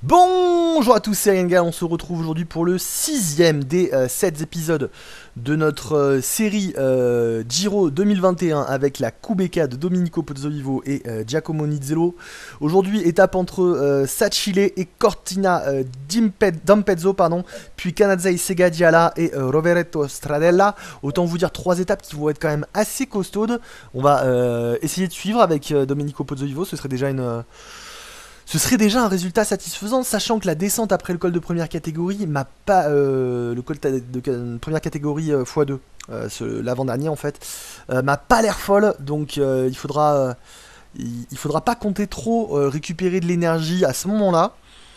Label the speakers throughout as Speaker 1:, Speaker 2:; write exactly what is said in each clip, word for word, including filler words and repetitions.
Speaker 1: Bonjour à tous, c'est Rengar, on se retrouve aujourd'hui pour le sixième des euh, sept épisodes de notre euh, série euh, Giro deux mille vingt et un avec la Kubeka de Domenico Pozzovivo et euh, Giacomo Nizzolo. Aujourd'hui, étape entre euh, Sacile et Cortina euh, d'Ampezzo, pardon, puis Canazei Segaggiala et euh, Rovereto Stradella. Autant vous dire trois étapes qui vont être quand même assez costaudes. On va euh, essayer de suivre avec euh, Domenico Pozzovivo, ce serait déjà une... Euh, Ce serait déjà un résultat satisfaisant, sachant que la descente après le col de première catégorie m'a pas euh, le col de, de, de première catégorie euh, fois deux, euh, l'avant-dernier en fait, euh, m'a pas l'air folle, donc euh, il faudra euh, il, il faudra pas compter trop euh, récupérer de l'énergie à ce moment-là.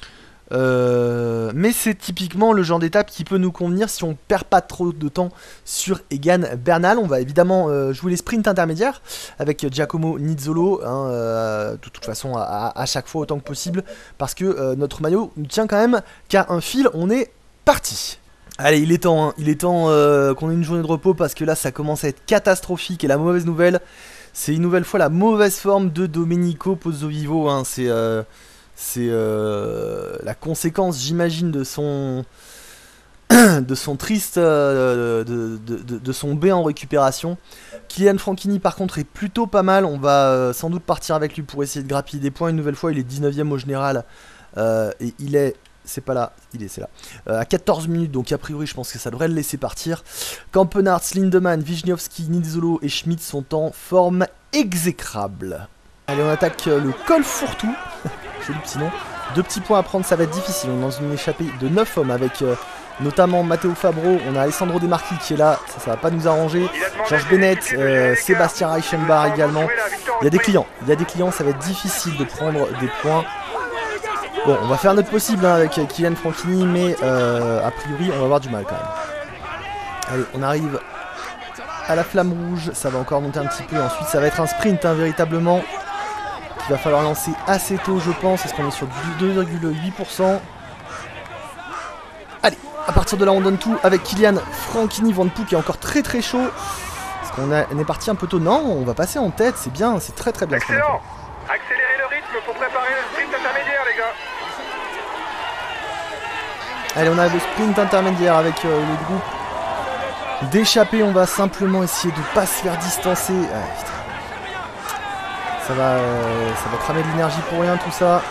Speaker 1: Euh, mais c'est typiquement le genre d'étape qui peut nous convenir si on perd pas trop de temps sur Egan Bernal. On va évidemment euh, jouer les sprints intermédiaires avec Giacomo Nizzolo, hein, euh, de toute façon à, à chaque fois autant que possible, parce que euh, notre maillot ne tient quand même qu'à un fil. On est parti. Allez, il est temps, hein. il est temps euh, qu'on ait une journée de repos, parce que là ça commence à être catastrophique. Et la mauvaise nouvelle, c'est une nouvelle fois la mauvaise forme de Domenico Pozzovivo, hein. C'est euh, C'est euh, la conséquence, j'imagine, de son de son triste euh, de, de, de, de son B en récupération. Kylian Franchini par contre est plutôt pas mal. On va euh, sans doute partir avec lui pour essayer de grappiller des points une nouvelle fois. Il est dix-neuvième au général euh, et il est, c'est pas là, il est c'est là, euh, à quatorze minutes, donc a priori je pense que ça devrait le laisser partir. Campenarts, Lindemann, Wijniewski, Nizzolo et Schmidt sont en forme exécrable. Allez, on attaque euh, le col Fourtou. Joli petit nom. Deux petits points à prendre, ça va être difficile. On est dans une échappée de neuf hommes avec euh, notamment Matteo Fabro. On a Alessandro De Marchi qui est là, ça, ça va pas nous arranger. Georges Bennett, euh, Sébastien Reichenbach également. Il y a des clients, il y a des clients, ça va être difficile de prendre des points. Bon, on va faire notre possible hein, avec Kylian Franchini, mais euh, a priori on va avoir du mal quand même. Allez, on arrive à la flamme rouge, ça va encore monter un petit peu. Ensuite ça va être un sprint hein, véritablement. Il va falloir lancer assez tôt je pense, parce qu'on est sur deux virgule huit pour cent. Allez, à partir de là on donne tout avec Kylian Franchini Van Poel qui est encore très très chaud. Parce qu'on est parti un peu tôt. Non, on va passer en tête, c'est bien, c'est très très bien.
Speaker 2: Excellent. Accélérez le rythme pour préparer le sprint intermédiaire les gars.
Speaker 1: Allez, on a le sprint intermédiaire avec euh, le groupe d'échappés. On va simplement essayer de ne pas se faire distancer. Ah, putain. Ça va, euh, ça va cramer de l'énergie pour rien tout ça.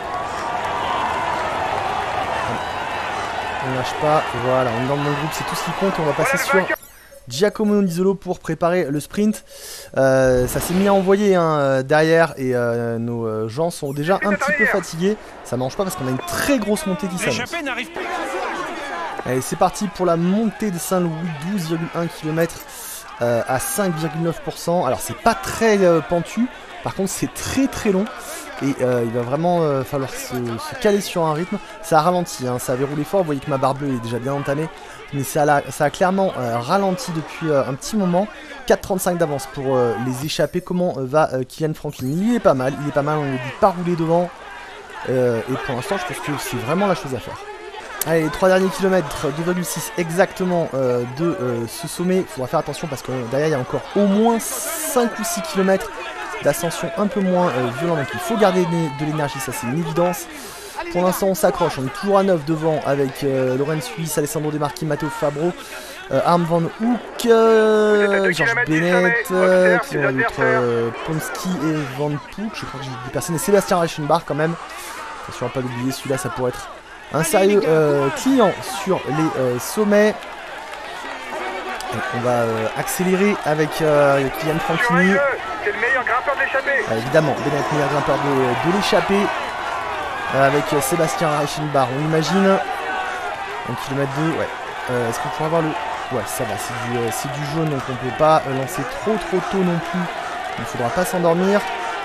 Speaker 1: On lâche pas, voilà, on est dans le bon groupe, c'est tout ce qui compte. On va passer sur Giacomo Nizzolo pour préparer le sprint. Euh, ça s'est mis à envoyer hein, derrière et euh, nos gens sont déjà un petit peu fatigués. Ça mange pas parce qu'on a une très grosse montée qui s'annonce. Allez, c'est parti pour la montée de Saint-Louis, douze virgule un kilomètres euh, à cinq virgule neuf pour cent. Alors c'est pas très euh, pentu. Par contre c'est très très long et euh, il va vraiment euh, falloir se, se caler sur un rythme. Ça a ralenti, hein, ça avait roulé fort, vous voyez que ma barre bleue est déjà bien entamée. Mais ça a, ça a clairement euh, ralenti depuis euh, un petit moment. quatre trente-cinq d'avance pour euh, les échappés. Comment euh, va euh, Kylian Franchini? Il est pas mal, il est pas mal, on ne dit pas rouler devant. Euh, et pour l'instant je pense que c'est vraiment la chose à faire. Allez, les trois derniers kilomètres, deux virgule six exactement euh, de euh, ce sommet. Il faudra faire attention parce que euh, derrière il y a encore au moins cinq ou six kilomètres d'ascension un peu moins euh, violent, donc il faut garder de l'énergie, ça c'est une évidence. Pour l'instant on s'accroche, on est toujours à neuf devant avec euh, Laurent Suisse, Alessandro De Marchi, Matteo Fabro, euh, Arm Van Hoek, euh, Georges Bennett, euh, qui ont d'autres euh, Pomsky et Van Poel, je crois que j'ai des personnes, et Sébastien Reichenbach quand même. Attention à pas l'oublier, celui-là ça pourrait être un sérieux euh, client sur les euh, sommets. Donc on va euh, accélérer avec euh, Kylian Franchini.
Speaker 2: C'est le meilleur grimpeur de l'échappée.
Speaker 1: Ah, évidemment, Bennett, meilleur grimpeur de, de l'échappée. Euh, avec euh, Sébastien Reichenbach, on imagine. un kilomètre deux, ouais. Euh, Est-ce qu'on pourra avoir le... Ouais, ça va, c'est du, euh, du jaune, donc on peut pas euh, lancer trop trop tôt non plus. Il ne faudra pas s'endormir.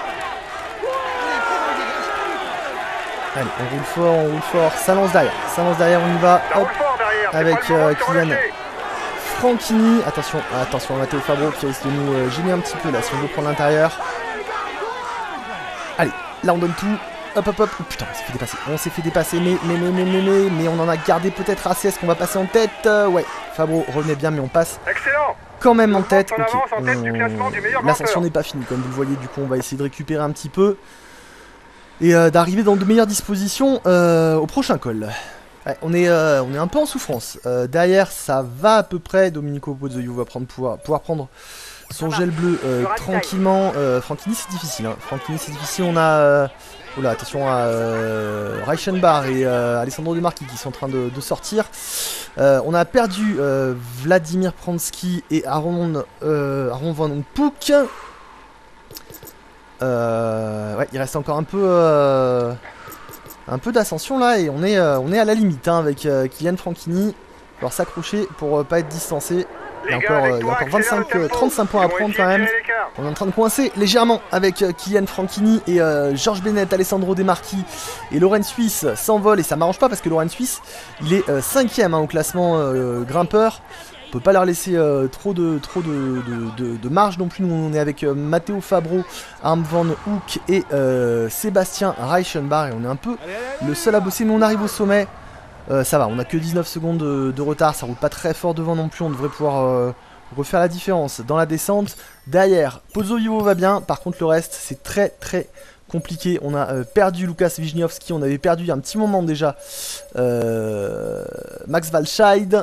Speaker 1: Allez, on roule fort, on roule fort. Ça lance derrière, ça lance derrière, on y va. Hop, avec euh, Kylian Franchini. Attention, attention à Matteo Fabro qui risque de nous euh, gêner un petit peu là si on veut prendre l'intérieur. Allez, là on donne tout. Hop hop hop. Oh, putain, on s'est fait dépasser. On s'est fait dépasser, mais mais mais mais mais mais mais on en a gardé peut-être assez. Est-ce qu'on va passer en tête? euh, Ouais, Fabro revenait bien, mais on passe
Speaker 2: Excellent.
Speaker 1: Quand même en tête.
Speaker 2: On
Speaker 1: Ok.
Speaker 2: avance en tête du classement du meilleur
Speaker 1: L'ascension
Speaker 2: grimpeur.
Speaker 1: n'est pas finie, comme vous le voyez. Du coup, on va essayer de récupérer un petit peu. et euh, d'arriver dans de meilleures dispositions euh, au prochain col. Ouais, on, est, euh, on est un peu en souffrance. Euh, derrière, ça va à peu près. Domenico Pozzovivo va prendre, pouvoir, pouvoir prendre son gel bleu euh, tranquillement. Euh, Franchini, c'est difficile. Hein. Franchini, c'est difficile. On a... Euh, oula, attention à euh, Reichenbach et euh, Alessandro De Marchi qui sont en train de, de sortir. Euh, on a perdu euh, Vladimir Pransky et Aaron, euh, Aaron Van Poek. Euh, ouais, il reste encore un peu, euh, un peu d'ascension là et on est, euh, on est à la limite hein, avec euh, Kylian Franchini. Il va falloir s'accrocher pour euh, pas être distancé. Il y a encore, euh, il y a encore vingt-cinq, trente-cinq points à prendre quand même. On est en train de coincer légèrement avec euh, Kylian Franchini et euh, Georges Bennett, Alessandro De Marchi et Loren Suisse s'envolent et ça m'arrange pas parce que Loren Suisse il est euh, cinquième hein, au classement euh, grimpeur. On peut pas leur laisser euh, trop, de, trop de, de, de, de marge non plus. Nous on est avec euh, Matteo Fabro, Harm Van Hoek et euh, Sébastien Reichenbach et on est un peu le seul à bosser mais on arrive au sommet. Euh, ça va, on a que dix-neuf secondes de, de retard, ça roule pas très fort devant non plus, on devrait pouvoir euh, refaire la différence dans la descente. Derrière, Pozzovivo va bien, par contre le reste c'est très très compliqué. On a euh, perdu Lukas Wijniowski, on avait perdu il y a un petit moment déjà euh, Max Walscheid.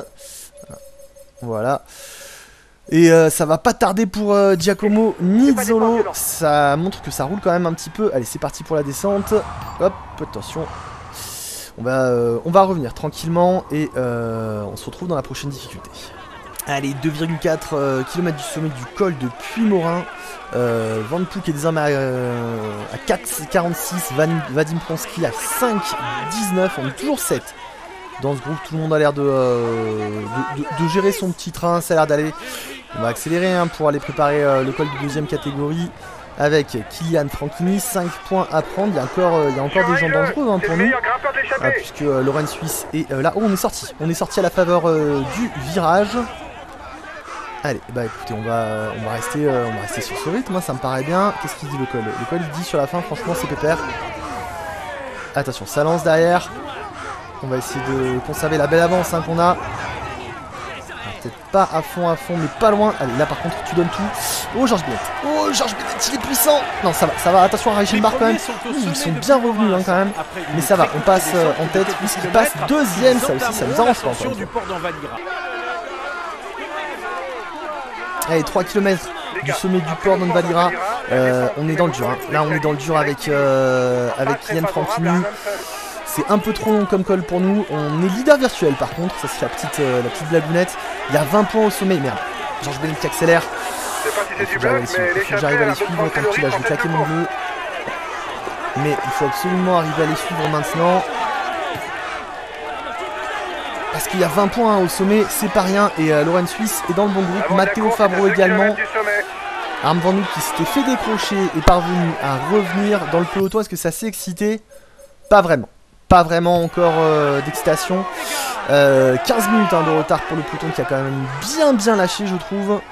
Speaker 1: Voilà. Et euh, ça va pas tarder pour euh, Giacomo Nizzolo. Ça montre que ça roule quand même un petit peu. Allez, c'est parti pour la descente. Hop, attention. On va, euh, on va revenir tranquillement et euh, on se retrouve dans la prochaine difficulté. Allez, deux virgule quatre euh, kilomètres du sommet du col de Puymorin. Euh, Van Poek est désormais à, euh, à quatre virgule quarante-six. Van, Vadim Pransky à cinq virgule dix-neuf. On est toujours sept. Dans ce groupe, tout le monde a l'air de, euh, de, de, de gérer son petit train. Ça a l'air d'aller. On va accélérer hein, pour aller préparer euh, le col de deuxième catégorie. Avec Kylian Franchini, cinq points à prendre. Il y a encore, euh, il y a encore des gens dangereux hein, pour nous. Ah, puisque euh, Loren Suisse est euh, là. Oh, on est sorti. On est sorti à la faveur euh, du virage. Allez, bah écoutez, on va, on va, rester, euh, on va rester sur ce rythme. Moi, ça me paraît bien. Qu'est-ce qu'il dit le col? Le col, il dit sur la fin, franchement, c'est pépère. Attention, ça lance derrière. On va essayer de conserver la belle avance hein, qu'on a. Peut-être pas à fond, à fond, mais pas loin. Allez, là par contre, tu donnes tout. Oh, Georges Bennett. Oh, Georges Bennett, il est puissant. Non, ça va, ça va. Attention à Reichenbach quand même. Ouh, ils sont bien revenus hein, quand même. Mais ça va, on passe euh, en tête. Puisqu'il passe deuxième, ça aussi, ça nous arrange pas encore. Allez, trois kilomètres du sommet du port d'Envalira. Euh, on est dans le dur. Hein. Là, on est dans le dur avec, euh, avec Kylian Franchini. C'est un peu trop long comme col pour nous. On est leader virtuel par contre. Ça c'est la petite, euh, la petite blagounette. Il y a vingt points au sommet. Merde. Georges Bennett qui accélère. Il faut que j'arrive à les suivre. Tant pis, là je vais claquer mon bleu. Mais il faut absolument arriver à les suivre maintenant. Parce qu'il y a vingt points hein, au sommet. C'est pas rien. Et euh, Loren Suisse est dans le bon groupe. Matteo Fabro également. Harm Van Hoek qui s'était fait décrocher est parvenu à revenir dans le peloton. Est-ce que ça s'est excité? Pas vraiment. Pas vraiment encore euh, d'excitation. Euh, quinze minutes hein, de retard pour le peloton qui a quand même bien bien lâché je trouve. Ouais,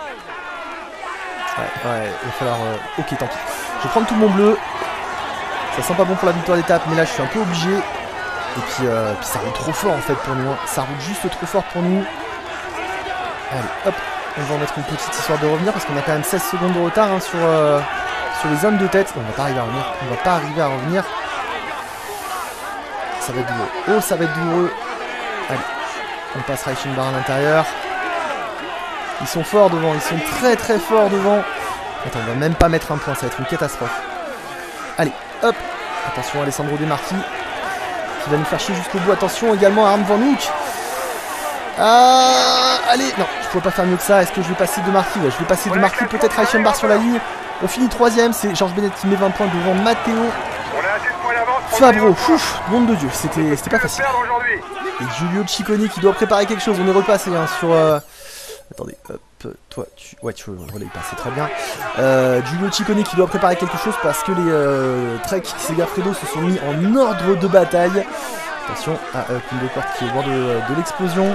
Speaker 1: ouais, il va falloir... Euh... Ok, tant pis. Je vais prendre tout mon bleu. Ça sent pas bon pour la victoire d'étape, mais là je suis un peu obligé. Et puis, euh, puis ça roule trop fort en fait pour nous. Hein. Ça roule juste trop fort pour nous. Allez, hop. On va en mettre une petite histoire de revenir parce qu'on a quand même seize secondes de retard hein, sur, euh, sur les zones de tête. On va pas arriver à revenir. On va pas arriver à revenir. Ça va être douloureux. Oh, ça va être douloureux. Allez, on passe Reichenbach à l'intérieur. Ils sont forts devant, ils sont très très forts devant. Attends, on va même pas mettre un point, ça va être une catastrophe. Allez, hop. Attention, Alessandro De Marchi qui va nous faire chier jusqu'au bout. Attention également à Harm Van Hoek. Ah, allez, non, je pourrais pas faire mieux que ça. Est-ce que je vais passer De Marchi? Ouais, je vais passer De Marchi, peut-être Reichenbach sur la ligne. On finit troisième, c'est Georges Bennett qui met vingt points devant Matteo Fabro. Ouf, nom de Dieu, c'était pas facile. Et Giulio Ciccone qui doit préparer quelque chose. On est repassé hein, sur... Euh... Attendez, hop, toi, tu... Ouais, tu relais pas, c'est très bien. Euh, Giulio Ciccone qui doit préparer quelque chose parce que les euh, Trek Segafredo se sont mis en ordre de bataille. Attention à euh, Kundekort qui est au bord de, de l'explosion.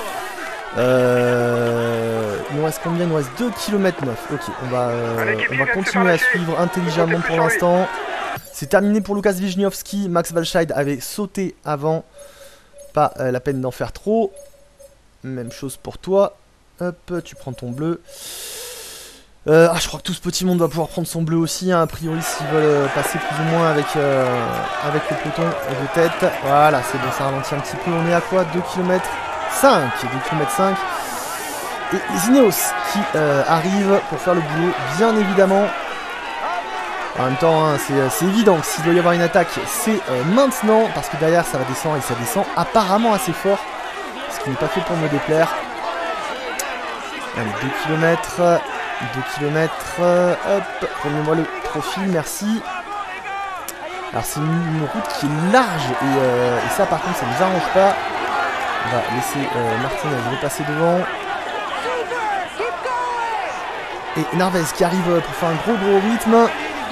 Speaker 1: Euh, il nous reste combien? Il nous reste deux kilomètres neuf. Ok, on va, euh, on va continuer à suivre intelligemment pour l'instant. C'est terminé pour Lukas Wijniowski. Max Walscheid avait sauté avant. Pas euh, la peine d'en faire trop. Même chose pour toi. Hop, tu prends ton bleu. Euh, ah, je crois que tout ce petit monde va pouvoir prendre son bleu aussi, hein, a priori, s'ils veulent euh, passer plus ou moins avec, euh, avec le peloton de tête. Voilà, c'est bon, ça ralentit un petit peu. On est à quoi? deux kilomètres cinq. deux kilomètres cinq. Et les Ineos qui euh, arrivent pour faire le boulot, bien évidemment. En même temps, hein, c'est évident que s'il doit y avoir une attaque, c'est euh, maintenant, parce que derrière, ça va descendre et ça descend apparemment assez fort. Ce qui n'est pas fait pour me déplaire. Allez, deux kilomètres. deux kilomètres, hop, prenez-moi le profil, merci. Alors c'est une, une route qui est large et, euh, et ça par contre ça ne nous arrange pas. On va laisser euh, Martinez repasser devant. Et Narvaez qui arrive pour faire un gros gros rythme.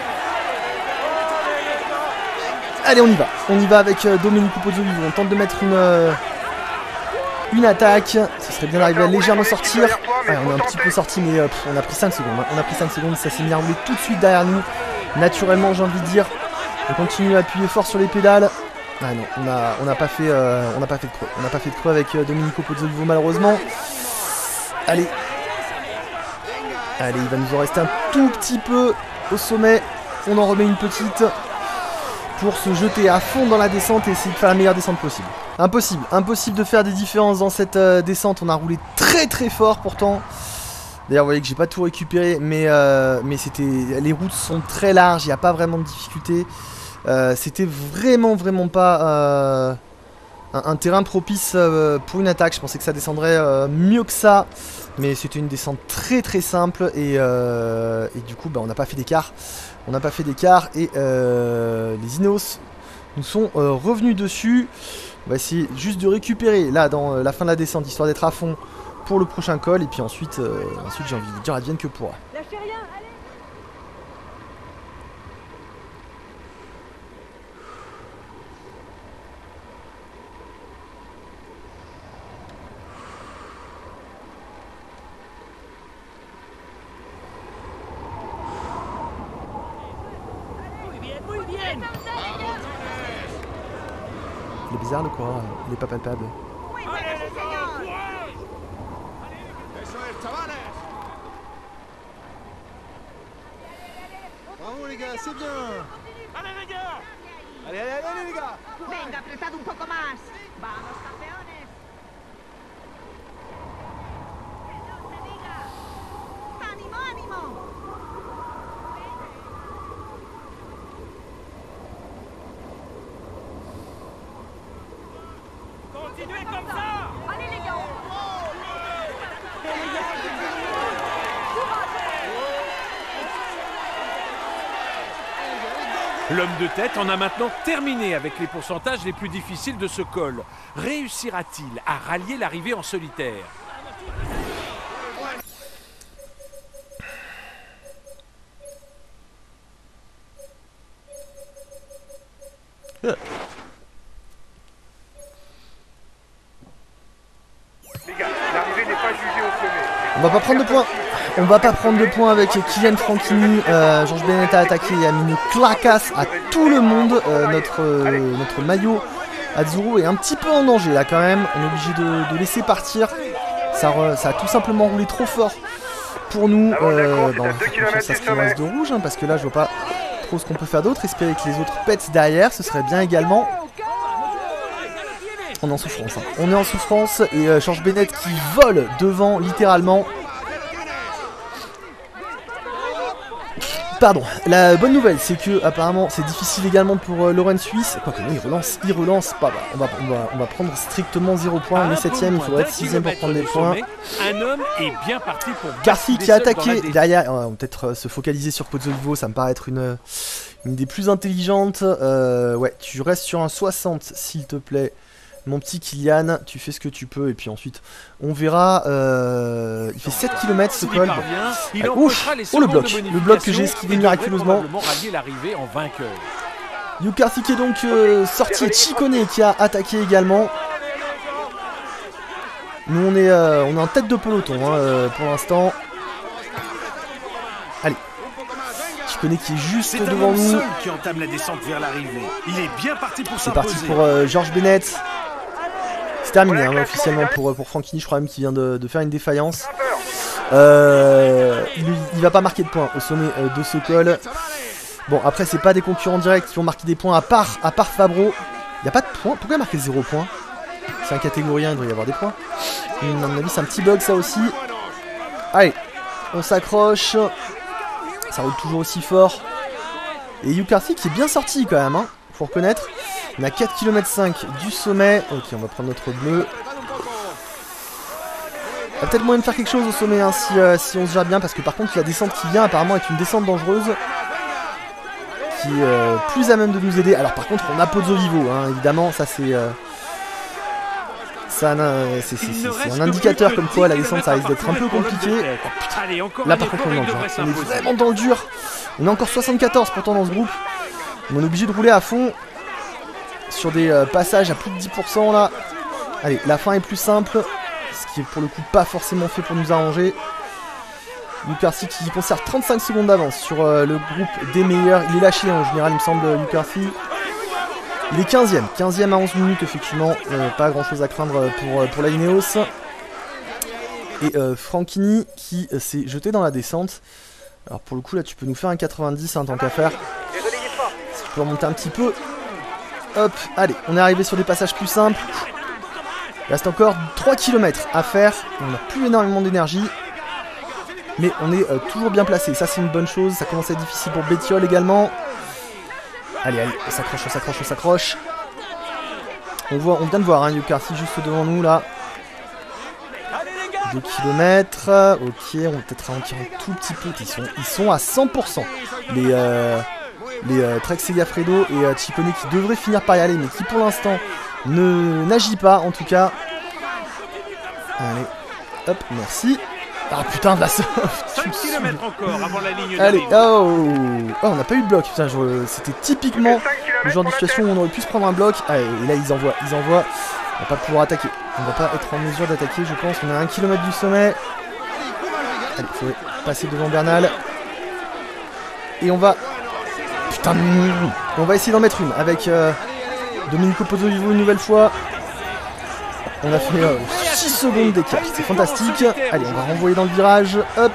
Speaker 1: Allez, on y va, on y va avec euh, Domenico Pozzovivo, on tente de mettre une... Euh, Une attaque, ce serait bien d'arriver à légèrement sortir. Ouais, on est un petit peu sorti, mais euh, pff, on a pris cinq secondes. Hein. On a pris cinq secondes, ça s'est mis à rouler tout de suite derrière nous. Naturellement, j'ai envie de dire. On continue à appuyer fort sur les pédales. Ah non, on n'a on a pas fait, euh, on n'a pas fait de creux. On n'a pas fait de creux avec euh, Domenico Pozzovivo malheureusement. Allez, allez, il va nous en rester un tout petit peu au sommet. On en remet une petite pour se jeter à fond dans la descente et essayer de faire la meilleure descente possible. Impossible, impossible de faire des différences dans cette euh, descente. On a roulé très très fort pourtant. D'ailleurs, vous voyez que j'ai pas tout récupéré, mais, euh, mais c'était, les routes sont très larges, il n'y a pas vraiment de difficulté. Euh, c'était vraiment vraiment pas euh, un, un terrain propice euh, pour une attaque. Je pensais que ça descendrait euh, mieux que ça, mais c'était une descente très très simple et, euh, et du coup, bah, on n'a pas fait d'écart. On n'a pas fait d'écart et euh, les Ineos nous sont euh, revenus dessus. On va essayer juste de récupérer là dans euh, la fin de la descente, histoire d'être à fond pour le prochain col. Et puis ensuite, euh, ensuite j'ai envie de dire advienne que pourra.
Speaker 3: Lâchez rien, allez.
Speaker 1: Il est bizarre le coureur, il est pas palpable.
Speaker 3: Muy bueno, sí, señor.
Speaker 4: ¡Eso es, chavales! Bravo les gars, c'est bien!
Speaker 2: Allez les gars!
Speaker 4: Allez, allez, allez les gars!
Speaker 3: Venga, apretad un poco más. Vamos, campeones. Que no se diga. ¡Ánimo, ánimo!
Speaker 2: Continuez comme ça!
Speaker 3: Allez, les gars.
Speaker 5: L'homme de tête en a maintenant terminé avec les pourcentages les plus difficiles de ce col. Réussira-t-il à rallier l'arrivée en solitaire?
Speaker 1: Yeah.
Speaker 2: Les gars, l'arrivée n'est pas jugée au sommet.
Speaker 1: On va pas prendre de points. On va pas prendre de points avec Kylian Franchini. euh, Georges Bennett a attaqué et a mis une clacasse à tout le monde. euh, notre, euh, notre maillot Azzurro est un petit peu en danger là quand même. On est obligé de, de laisser partir. Ça, re, ça a tout simplement roulé trop fort pour nous. Euh, bah, on va faire confiance à ce qui reste de rouge, hein, parce que là je vois pas trop ce qu'on peut faire d'autre. Espérer que les autres pètent derrière, ce serait bien également. On est en souffrance, hein. On est en souffrance et euh, Georges Bennett qui vole devant littéralement. Pardon, la bonne nouvelle c'est que apparemment c'est difficile également pour euh, Laurent Suisse. Quoique non, il relance, il relance pas. Bah, on, va, on, va, on va prendre strictement zéro point. On est septième, il faudrait être sixième pour prendre des points.
Speaker 5: Un homme est bien parti pour
Speaker 1: Garfi qui a attaqué derrière. On va peut-être euh, se focaliser sur Pozzovivo, ça me paraît être une, une des plus intelligentes. Euh, ouais, tu restes sur un soixante s'il te plaît. Mon petit Kylian, tu fais ce que tu peux et puis ensuite on verra. Euh, il fait sept kilomètres ce col.
Speaker 5: Il
Speaker 1: Allez, ouf, oh le bloc, le bloc que j'ai esquivé miraculeusement. Yukarthi qui est donc euh, sorti et Ciccone qui a attaqué également. Nous on est, euh, on est en tête de peloton hein, euh, pour l'instant. Allez, Ciccone qui est juste
Speaker 6: C'est
Speaker 1: devant
Speaker 6: un
Speaker 1: nous.
Speaker 6: seul qui entame la descente vers l'arrivée. Il est bien parti pour
Speaker 1: C'est parti
Speaker 6: s'imposer.
Speaker 1: pour euh, Georges Bennett. C'est terminé hein, officiellement pour, pour Franchini, je crois même qu'il vient de, de faire une défaillance. Euh, il, il va pas marquer de points au sommet euh, de ce col. Bon, après, c'est pas des concurrents directs qui vont marquer des points à part, à part Fabro. Il n'y a pas de points. Pourquoi il a marqué zéro points? C'est un catégorie un, il devrait y avoir des points. À mon avis, c'est un petit bug ça aussi. Allez, on s'accroche. Ça roule toujours aussi fort. Et Yukarthi qui est bien sorti quand même, hein, faut reconnaître. On a quatre virgule cinq kilomètres du sommet. Ok, on va prendre notre bleu. Il y a peut-être moyen de faire quelque chose au sommet hein, si, euh, si on se gère bien. Parce que par contre, la descente qui vient apparemment est une descente dangereuse. Qui est euh, plus à même de nous aider. Alors par contre, on a Pozzo Vivo, hein, évidemment. Ça c'est... Euh, c'est un indicateur comme quoi la descente ça risque d'être un peu compliqué. Oh, putain. Là par contre on est dans le dur. On est vraiment dans le dur. On est encore soixante-quatorze pourtant dans ce groupe. On est obligé de rouler à fond. Sur des euh, passages à plus de dix pour cent là. Allez, la fin est plus simple. Ce qui est pour le coup pas forcément fait pour nous arranger. Yukarthi qui conserve trente-cinq secondes d'avance sur euh, le groupe des meilleurs. Il est lâché en général il me semble Yukarthi. Il est quinzième, quinzième à onze minutes effectivement, euh, pas grand chose à craindre pour, pour la Ineos. Et euh, Franchini qui euh, s'est jeté dans la descente. Alors pour le coup là tu peux nous faire un quatre-vingt-dix hein, tant qu'à faire. Si tu peux remonter un petit peu. Hop, allez, on est arrivé sur des passages plus simples. Il reste encore trois kilomètres à faire, on n'a plus énormément d'énergie. Mais on est euh, toujours bien placé, ça c'est une bonne chose, ça commence à être difficile pour Bettiol également. Allez, allez, on s'accroche, on s'accroche, on s'accroche. On voit, on vient de voir, hein, Yukarthi juste devant nous, là. deux kilomètres. Ok, on va peut-être ralentir un tout petit peu. Ils sont, ils sont à cent pour cent. Les, euh, les euh, Trek Segafredo et euh, Ciccone qui devraient finir par y aller, mais qui pour l'instant ne n'agit pas, en tout cas. Allez, hop, merci. Ah putain de la soft.
Speaker 5: cinq kilomètres encore avant la ligne
Speaker 1: Allez,
Speaker 5: d'arrivée.
Speaker 1: oh, oh on n'a pas eu de bloc. Putain, c'était typiquement le genre de situation où on aurait pu se prendre un bloc. Allez, et là ils envoient, ils envoient. On va pas pouvoir attaquer. On va pas être en mesure d'attaquer, je pense. On est à un kilomètre du sommet. Allez, faut passer devant Bernal. Et on va... Putain, on va essayer d'en mettre une avec euh, Domenico Pozzo Vivo une nouvelle fois. On a fait euh, six secondes d'écart, c'est fantastique. Allez, on va renvoyer dans le virage. Hop.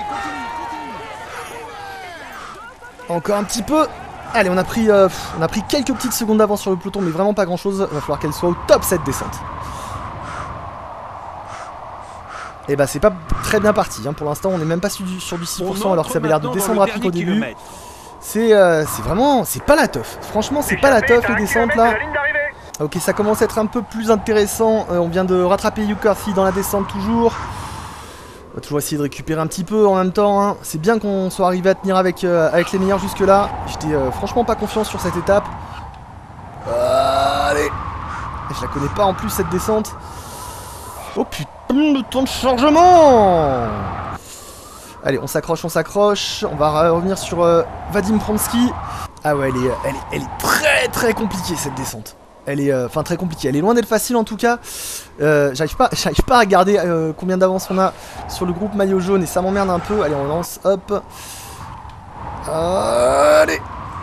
Speaker 1: Encore un petit peu. Allez, on a pris, euh, on a pris quelques petites secondes d'avance sur le peloton, mais vraiment pas grand chose. Il va falloir qu'elle soit au top cette descente. Et bah c'est pas très bien parti, hein. Pour l'instant on est même pas sur du, sur du six pour cent alors que ça avait l'air de descendre rapide au début. C'est euh, vraiment, c'est pas la teuf. Franchement c'est pas la teuf les descentes là. Ok, ça commence à être un peu plus intéressant. Euh, on vient de rattraper Yukarthi dans la descente toujours. On va toujours essayer de récupérer un petit peu en même temps, hein. C'est bien qu'on soit arrivé à tenir avec, euh, avec les meilleurs jusque là. J'étais euh, franchement pas confiant sur cette étape. Euh, allez. Je la connais pas en plus cette descente. Oh putain de temps de chargement. Allez, on s'accroche, on s'accroche. On va revenir sur euh, Vadim Pronsky. Ah ouais, elle est, elle, est, elle est très très compliquée cette descente. Elle est, enfin euh, très compliquée. Elle est loin d'être facile en tout cas. Euh, j'arrive pas, j'arrive pas à regarder euh, combien d'avance on a sur le groupe maillot jaune et ça m'emmerde un peu. Allez, on lance, hop. Allez.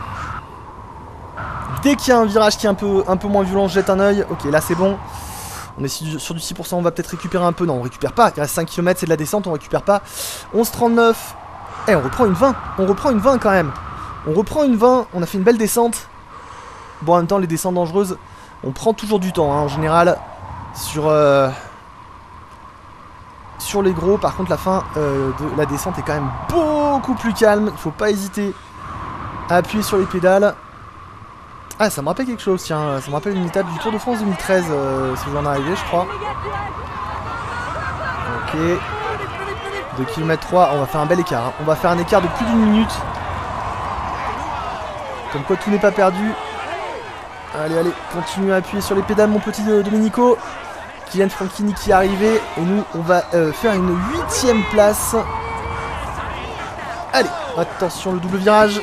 Speaker 1: Dès qu'il y a un virage qui est un peu, un peu moins violent, je jette un œil. Ok, là c'est bon. On est sur du six pour cent, on va peut-être récupérer un peu. Non, on récupère pas. Il reste cinq kilomètres, c'est de la descente, on récupère pas. onze trente-neuf. Eh, on reprend une vingt. On reprend une vingt quand même. On reprend une vingt. On a fait une belle descente. Bon, en même temps, les descentes dangereuses, on prend toujours du temps, hein, en général. Sur, euh, sur les gros, par contre, la fin euh, de la descente est quand même beaucoup plus calme. Il faut pas hésiter à appuyer sur les pédales. Ah, ça me rappelle quelque chose, tiens. Ça me rappelle une étape du Tour de France deux mille treize, euh, si vous en arrivez, je crois. Ok. deux kilomètres trois, on va faire un bel écart. Hein. On va faire un écart de plus d'une minute. Comme quoi, tout n'est pas perdu. Allez, allez, continue à appuyer sur les pédales, mon petit euh, Domenico. Kylian Franchini qui est arrivé. Et nous, on va euh, faire une huitième place. Allez, attention, le double virage.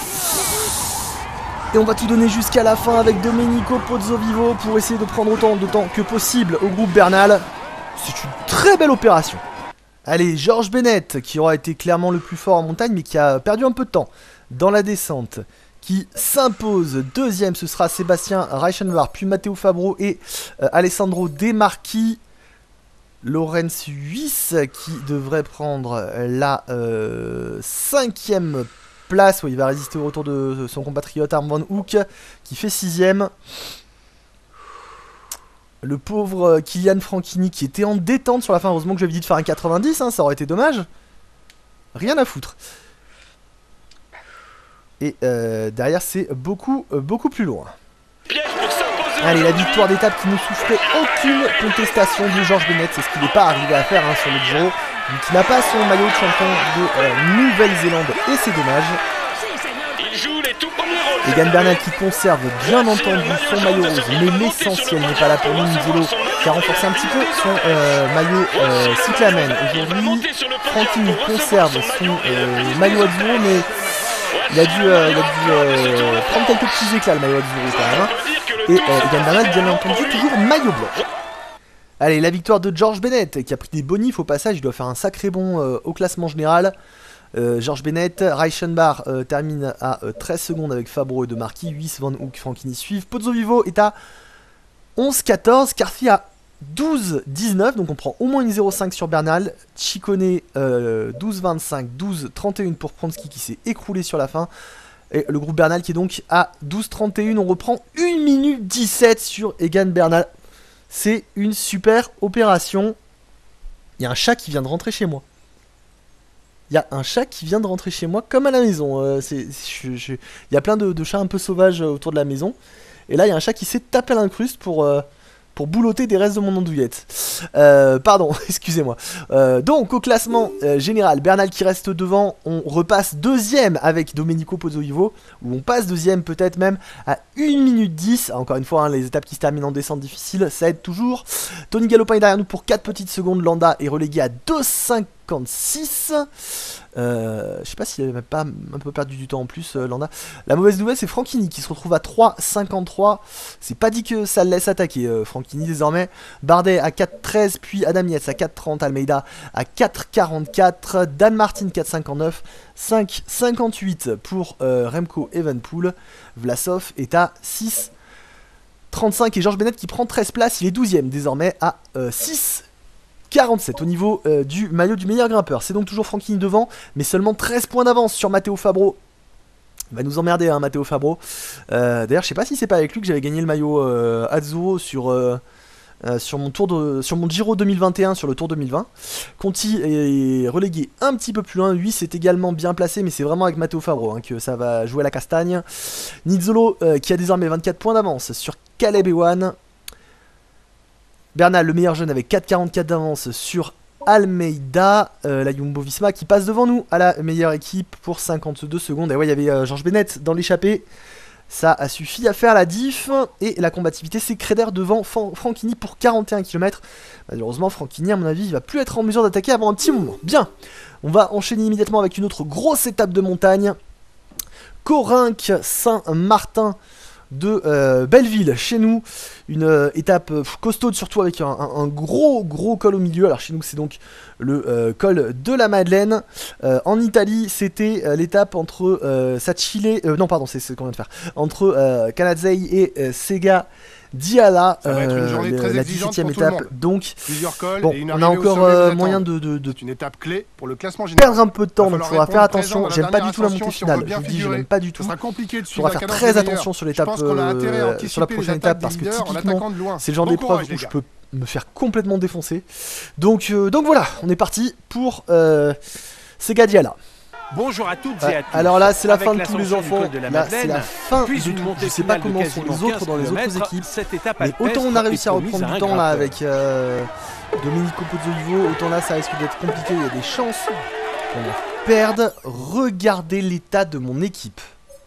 Speaker 1: Et on va tout donner jusqu'à la fin avec Domenico Pozzo Vivo pour essayer de prendre autant de temps que possible au groupe Bernal. C'est une très belle opération. Allez, George Bennett, qui aura été clairement le plus fort en montagne, mais qui a perdu un peu de temps dans la descente, qui s'impose. Deuxième, ce sera Sébastien Reichenbach, puis Matteo Fabro et euh, Alessandro De Marchi. Lorenz Huys qui devrait prendre la euh, cinquième place. Ouais, il va résister au retour de son compatriote Harm Van Hoek qui fait sixième. Le pauvre Kylian Franchini qui était en détente sur la fin. Heureusement que j'avais dit de faire un quatre-vingt-dix, hein, ça aurait été dommage. Rien à foutre. Et euh, derrière c'est beaucoup, euh, beaucoup plus loin. Allez, la victoire d'étape qui ne souffrait aucune contestation de Georges Bennett, c'est ce qu'il n'est pas arrivé à faire hein, sur le Giro, vu qu'il n'a pas son maillot de champion de euh, Nouvelle-Zélande et c'est dommage. Egan Bernal qui conserve bien entendu son maillot rose, mais l'essentiel n'est pas là pour nous. Nizzolo qui a renforcé un petit peu son euh, maillot euh, cyclamen aujourd'hui. Franchini conserve son euh, maillot Azzurro, mais il a dû, euh, il a dû euh, prendre quelques petits éclats le maillot Azzurro quand même. Hein. Et euh, Egan Bernal bien entendu toujours maillot blanc. Allez, la victoire de Georges Bennett qui a pris des bonifs au passage, il doit faire un sacré bond euh, au classement général. Euh, Georges Bennett, Reichenbach euh, termine à euh, treize secondes avec Fabro et De Marquis, Huys, Van Hoek, Franchini suivent. Pozzovivo est à onze quatorze, Carfi à douze dix-neuf, donc on prend au moins une zéro cinq sur Bernal. Ciccone euh, douze vingt-cinq, douze trente et un pour Pronsky qui s'est écroulé sur la fin. Et le groupe Bernal qui est donc à douze trente et un, on reprend une minute dix-sept sur Egan Bernal. C'est une super opération. Il y a un chat qui vient de rentrer chez moi. Il y a un chat qui vient de rentrer chez moi comme à la maison. Euh, c'est, je, je... Il y a plein de, de chats un peu sauvages autour de la maison. Et là, il y a un chat qui s'est tapé à l'incruste pour, euh, pour boulotter des restes de mon andouillette. Euh, pardon, excusez-moi. Euh, donc, au classement euh, général, Bernal qui reste devant. On repasse deuxième avec Domenico Pozzovivo. Ou on passe deuxième peut-être même à une minute dix. Encore une fois, hein, les étapes qui se terminent en descente difficile, ça aide toujours. Tony Galopin est derrière nous pour quatre petites secondes. Landa est relégué à deux cinquante-six. Euh, je sais pas s'il avait pas un peu perdu du temps en plus, euh, Landa. La mauvaise nouvelle, c'est Franchini qui se retrouve à trois cinquante-trois. C'est pas dit que ça le laisse attaquer, euh, Franchini désormais. Bardet à quatre treize, puis Adam Yates à quatre trente, Almeida à quatre quarante-quatre, Dan Martin quatre cinquante-neuf, cinq cinquante-huit pour euh, Remco Evenepoel. Vlasov est à six trente-cinq et Georges Bennett qui prend treize places, il est douzième désormais à euh, six quarante-sept au niveau euh, du maillot du meilleur grimpeur. C'est donc toujours Franchini devant, mais seulement treize points d'avance sur Matteo Fabro. Il va nous emmerder, hein, Matteo Fabro. Euh, D'ailleurs, je sais pas si c'est pas avec lui que j'avais gagné le maillot euh, Azzurro sur, euh, euh, sur, mon tour de, sur mon Giro deux mille vingt et un, sur le Tour deux mille vingt. Conti est relégué un petit peu plus loin. Lui, c'est également bien placé, mais c'est vraiment avec Matteo Fabro hein, que ça va jouer à la castagne. Nizzolo euh, qui a désormais vingt-quatre points d'avance sur Caleb Ewan. Bernal, le meilleur jeune, avec quatre quarante-quatre d'avance sur Almeida. Euh, la Jumbo-Visma qui passe devant nous à la meilleure équipe pour cinquante-deux secondes. Et ouais, il y avait euh, Georges Bennett dans l'échappée. Ça a suffi à faire la diff. Et la combativité, c'est Creder devant Franchini pour quarante et un kilomètres. Malheureusement, Franchini, à mon avis, il va plus être en mesure d'attaquer avant un petit moment. Bien, on va enchaîner immédiatement avec une autre grosse étape de montagne. Corinque-Saint-Martin de euh, Belleville chez nous, une euh, étape euh, costaude surtout avec un, un, un gros gros col au milieu. Alors chez nous c'est donc le euh, col de la Madeleine. Euh, en Italie c'était euh, l'étape entre euh, Sacile, euh, non pardon c'est ce qu'on vient de faire, entre euh, Canazei et euh, Sega Diala,
Speaker 4: ça va être une journée
Speaker 1: euh,
Speaker 4: très
Speaker 1: la
Speaker 4: exigeante
Speaker 1: dix-septième
Speaker 4: pour tout le
Speaker 1: étape.
Speaker 4: monde.
Speaker 1: Donc
Speaker 4: plusieurs cols
Speaker 1: bon,
Speaker 4: et une
Speaker 1: on a
Speaker 4: arrivée au
Speaker 1: encore
Speaker 4: sommet
Speaker 1: euh,
Speaker 4: vous
Speaker 1: moyen
Speaker 4: attend.
Speaker 1: de, de, de
Speaker 4: C'est une étape clé pour le classement général.
Speaker 1: perdre un peu de temps,
Speaker 4: Va
Speaker 1: donc il
Speaker 4: falloir
Speaker 1: faudra faire
Speaker 4: répondre
Speaker 1: attention.
Speaker 4: présent dans
Speaker 1: J'aime
Speaker 4: la
Speaker 1: pas du
Speaker 4: dernière
Speaker 1: tout la montée
Speaker 4: ascension, si on veut
Speaker 1: finale,
Speaker 4: bien
Speaker 1: je vous dis, je
Speaker 4: figurer.
Speaker 1: l'aime pas du
Speaker 4: Ce
Speaker 1: tout.
Speaker 4: sera compliqué de
Speaker 1: Il
Speaker 4: suivre
Speaker 1: faudra
Speaker 4: la
Speaker 1: faire
Speaker 4: cadence
Speaker 1: très
Speaker 4: des meilleurs.
Speaker 1: attention sur
Speaker 4: Je
Speaker 1: l'étape
Speaker 4: pense qu'on a intérêt à
Speaker 1: euh,
Speaker 4: anticiper
Speaker 1: sur la
Speaker 4: les
Speaker 1: prochaine
Speaker 4: attaques
Speaker 1: étape
Speaker 4: des
Speaker 1: parce que
Speaker 4: leaders en
Speaker 1: typiquement
Speaker 4: attaquant de loin.
Speaker 1: c'est le genre
Speaker 4: Bon
Speaker 1: d'épreuve
Speaker 4: courage,
Speaker 1: où
Speaker 4: les
Speaker 1: je
Speaker 4: gars.
Speaker 1: peux me faire complètement défoncer. Donc, euh, donc voilà, on est parti pour euh, Sega Diala.
Speaker 5: Bonjour à toutes
Speaker 1: Ouais,
Speaker 5: et à tous.
Speaker 1: alors là c'est la
Speaker 5: Avec
Speaker 1: fin de tous les
Speaker 5: l'ascension du
Speaker 1: enfants,
Speaker 5: col de la
Speaker 1: là c'est
Speaker 5: Madeleine,
Speaker 1: la fin
Speaker 5: puis
Speaker 1: de
Speaker 5: une
Speaker 1: tout.
Speaker 5: montée
Speaker 1: Je sais pas
Speaker 5: finale de
Speaker 1: comment sont
Speaker 5: quasiment
Speaker 1: les autres
Speaker 5: quinze
Speaker 1: dans les autres
Speaker 5: kilomètres,
Speaker 1: équipes,
Speaker 5: cette étape
Speaker 1: mais autant on a
Speaker 5: alpestre
Speaker 1: réussi à
Speaker 5: est
Speaker 1: reprendre
Speaker 5: promise
Speaker 1: du
Speaker 5: à
Speaker 1: temps
Speaker 5: un
Speaker 1: là
Speaker 5: grimpeur.
Speaker 1: avec euh, Domenico Pozzovivo, autant là ça risque d'être compliqué, il y a des chances qu'on la perde. Regardez l'état de mon équipe.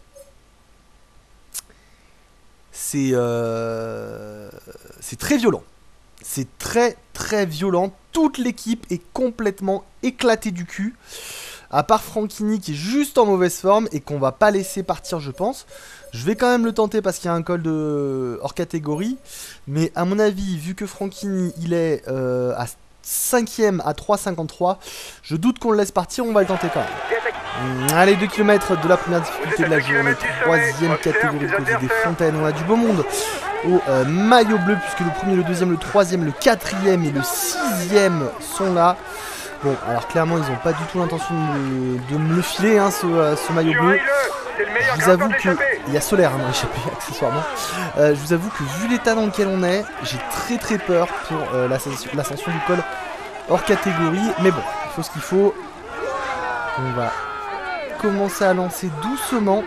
Speaker 1: C'est euh, c'est très violent. C'est très très violent. Toute l'équipe est complètement éclatée du cul. À part Franchini qui est juste en mauvaise forme et qu'on va pas laisser partir je pense. Je vais quand même le tenter parce qu'il y a un col de hors catégorie. Mais à mon avis, vu que Franchini il est euh, à cinquième à trois cinquante-trois, je doute qu'on le laisse partir, on va le tenter quand même. Allez, deux kilomètres de la première difficulté de la journée, troisième catégorie de côté des Fontaines, on a du beau monde. au euh, maillot bleu, puisque le premier, le deuxième, le troisième, le quatrième et le sixième sont là. Bon, alors clairement, ils n'ont pas du tout l'intention de, de me le filer, hein, ce, euh, ce maillot bleu. Je vous avoue que... Il y a Solaire hein, dans l'échappée, accessoirement. Euh, je vous avoue que vu l'état dans lequel on est, j'ai très très peur pour euh, l'ascension du col hors catégorie. Mais bon, il faut ce qu'il faut. On va commencer à lancer doucement.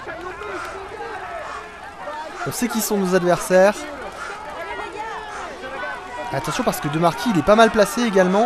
Speaker 1: On sait qui sont nos adversaires. Attention parce que De Marquis, il est pas mal placé également.